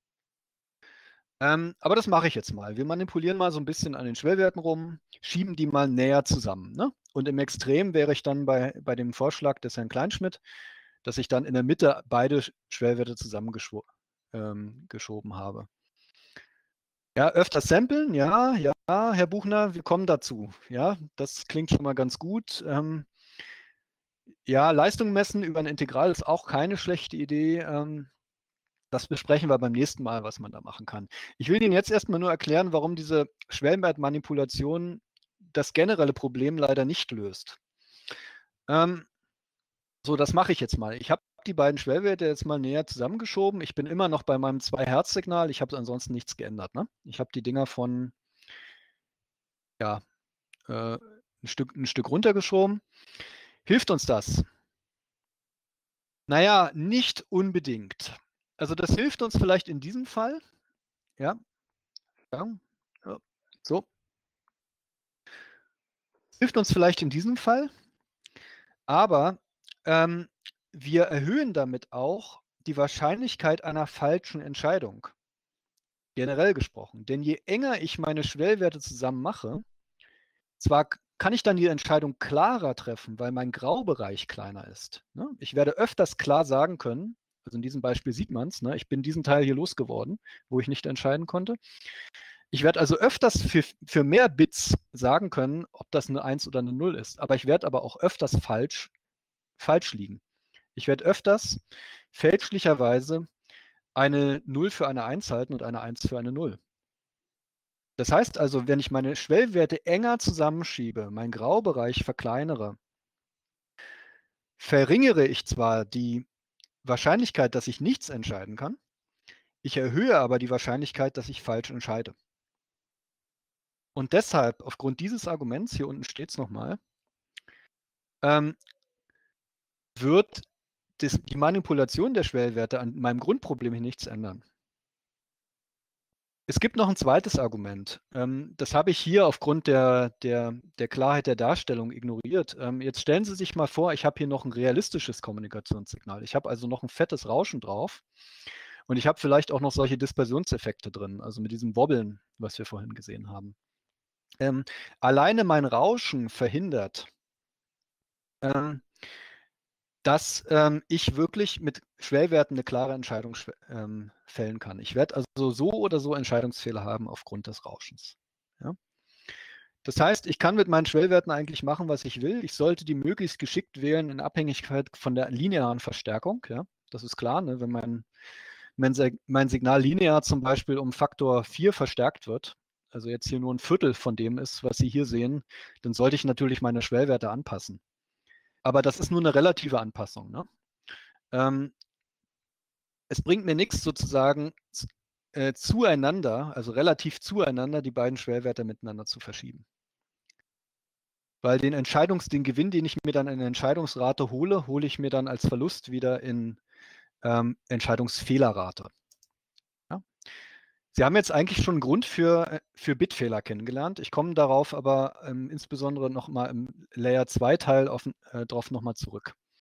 Ähm, aber das mache ich jetzt mal. Wir manipulieren mal so ein bisschen an den Schwellwerten rum, schieben die mal näher zusammen. Ne? Und im Extrem wäre ich dann bei, bei dem Vorschlag des Herrn Kleinschmidt, dass ich dann in der Mitte beide Schwellwerte zusammengeschoben ähm, habe. Ja, öfter samplen, ja, ja, Herr Buchner, wir kommen dazu. Ja, das klingt schon mal ganz gut. Ähm, Ja, Leistung messen über ein Integral ist auch keine schlechte Idee. Ähm, das besprechen wir beim nächsten Mal, was man da machen kann. Ich will Ihnen jetzt erstmal nur erklären, warum diese Schwellenwertmanipulation das generelle Problem leider nicht löst. Ähm, so, das mache ich jetzt mal. Ich habe die beiden Schwellwerte jetzt mal näher zusammengeschoben. Ich bin immer noch bei meinem zwei Hertz Signal. Ich habe ansonsten nichts geändert. Ne? Ich habe die Dinger von ja, äh, ein, Stück, ein Stück runtergeschoben. Hilft uns das? Naja, nicht unbedingt. Also das hilft uns vielleicht in diesem Fall. Ja, ja, ja. So. Hilft uns vielleicht in diesem Fall, aber ähm, wir erhöhen damit auch die Wahrscheinlichkeit einer falschen Entscheidung. Generell gesprochen. Denn je enger ich meine Schwellwerte zusammen mache, zwar kann ich dann die Entscheidung klarer treffen, weil mein Graubereich kleiner ist. Ne? Ich werde öfters klar sagen können, also in diesem Beispiel sieht man es, ne? Ich bin diesen Teil hier losgeworden, wo ich nicht entscheiden konnte. Ich werde also öfters für, für mehr Bits sagen können, ob das eine eins oder eine null ist. Aber ich werde aber auch öfters falsch, falsch liegen. Ich werde öfters fälschlicherweise eine null für eine eins halten und eine eins für eine null. Das heißt also, wenn ich meine Schwellwerte enger zusammenschiebe, meinen Graubereich verkleinere, verringere ich zwar die Wahrscheinlichkeit, dass ich nichts entscheiden kann, ich erhöhe aber die Wahrscheinlichkeit, dass ich falsch entscheide. Und deshalb, aufgrund dieses Arguments, hier unten steht es nochmal, ähm, wird das, die Manipulation der Schwellwerte an meinem Grundproblem hier nichts ändern. Es gibt noch ein zweites Argument. Ähm, das habe ich hier aufgrund der, der, der Klarheit der Darstellung ignoriert. Ähm, jetzt stellen Sie sich mal vor, ich habe hier noch ein realistisches Kommunikationssignal. Ich habe also noch ein fettes Rauschen drauf und ich habe vielleicht auch noch solche Dispersionseffekte drin, also mit diesem Wobbeln, was wir vorhin gesehen haben. Ähm, alleine mein Rauschen verhindert, ähm, dass ähm, ich wirklich mit Schwellwerten eine klare Entscheidung ähm, fällen kann. Ich werde also so oder so Entscheidungsfehler haben aufgrund des Rauschens. Ja? Das heißt, ich kann mit meinen Schwellwerten eigentlich machen, was ich will. Ich sollte die möglichst geschickt wählen in Abhängigkeit von der linearen Verstärkung. Ja? Das ist klar, ne? Wenn mein, mein, mein Signal linear zum Beispiel um Faktor vier verstärkt wird, also jetzt hier nur ein Viertel von dem ist, was Sie hier sehen, dann sollte ich natürlich meine Schwellwerte anpassen. Aber das ist nur eine relative Anpassung. Ne? Ähm, es bringt mir nichts sozusagen äh, zueinander, also relativ zueinander, die beiden Schwellwerte miteinander zu verschieben. Weil den Entscheidungs-, den Gewinn, den ich mir dann in der Entscheidungsrate hole, hole ich mir dann als Verlust wieder in ähm, Entscheidungsfehlerrate. Ja? Sie haben jetzt eigentlich schon einen Grund für, für Bitfehler kennengelernt. Ich komme darauf aber ähm, insbesondere nochmal im Layer zwei Teil auf, äh, drauf nochmal zurück.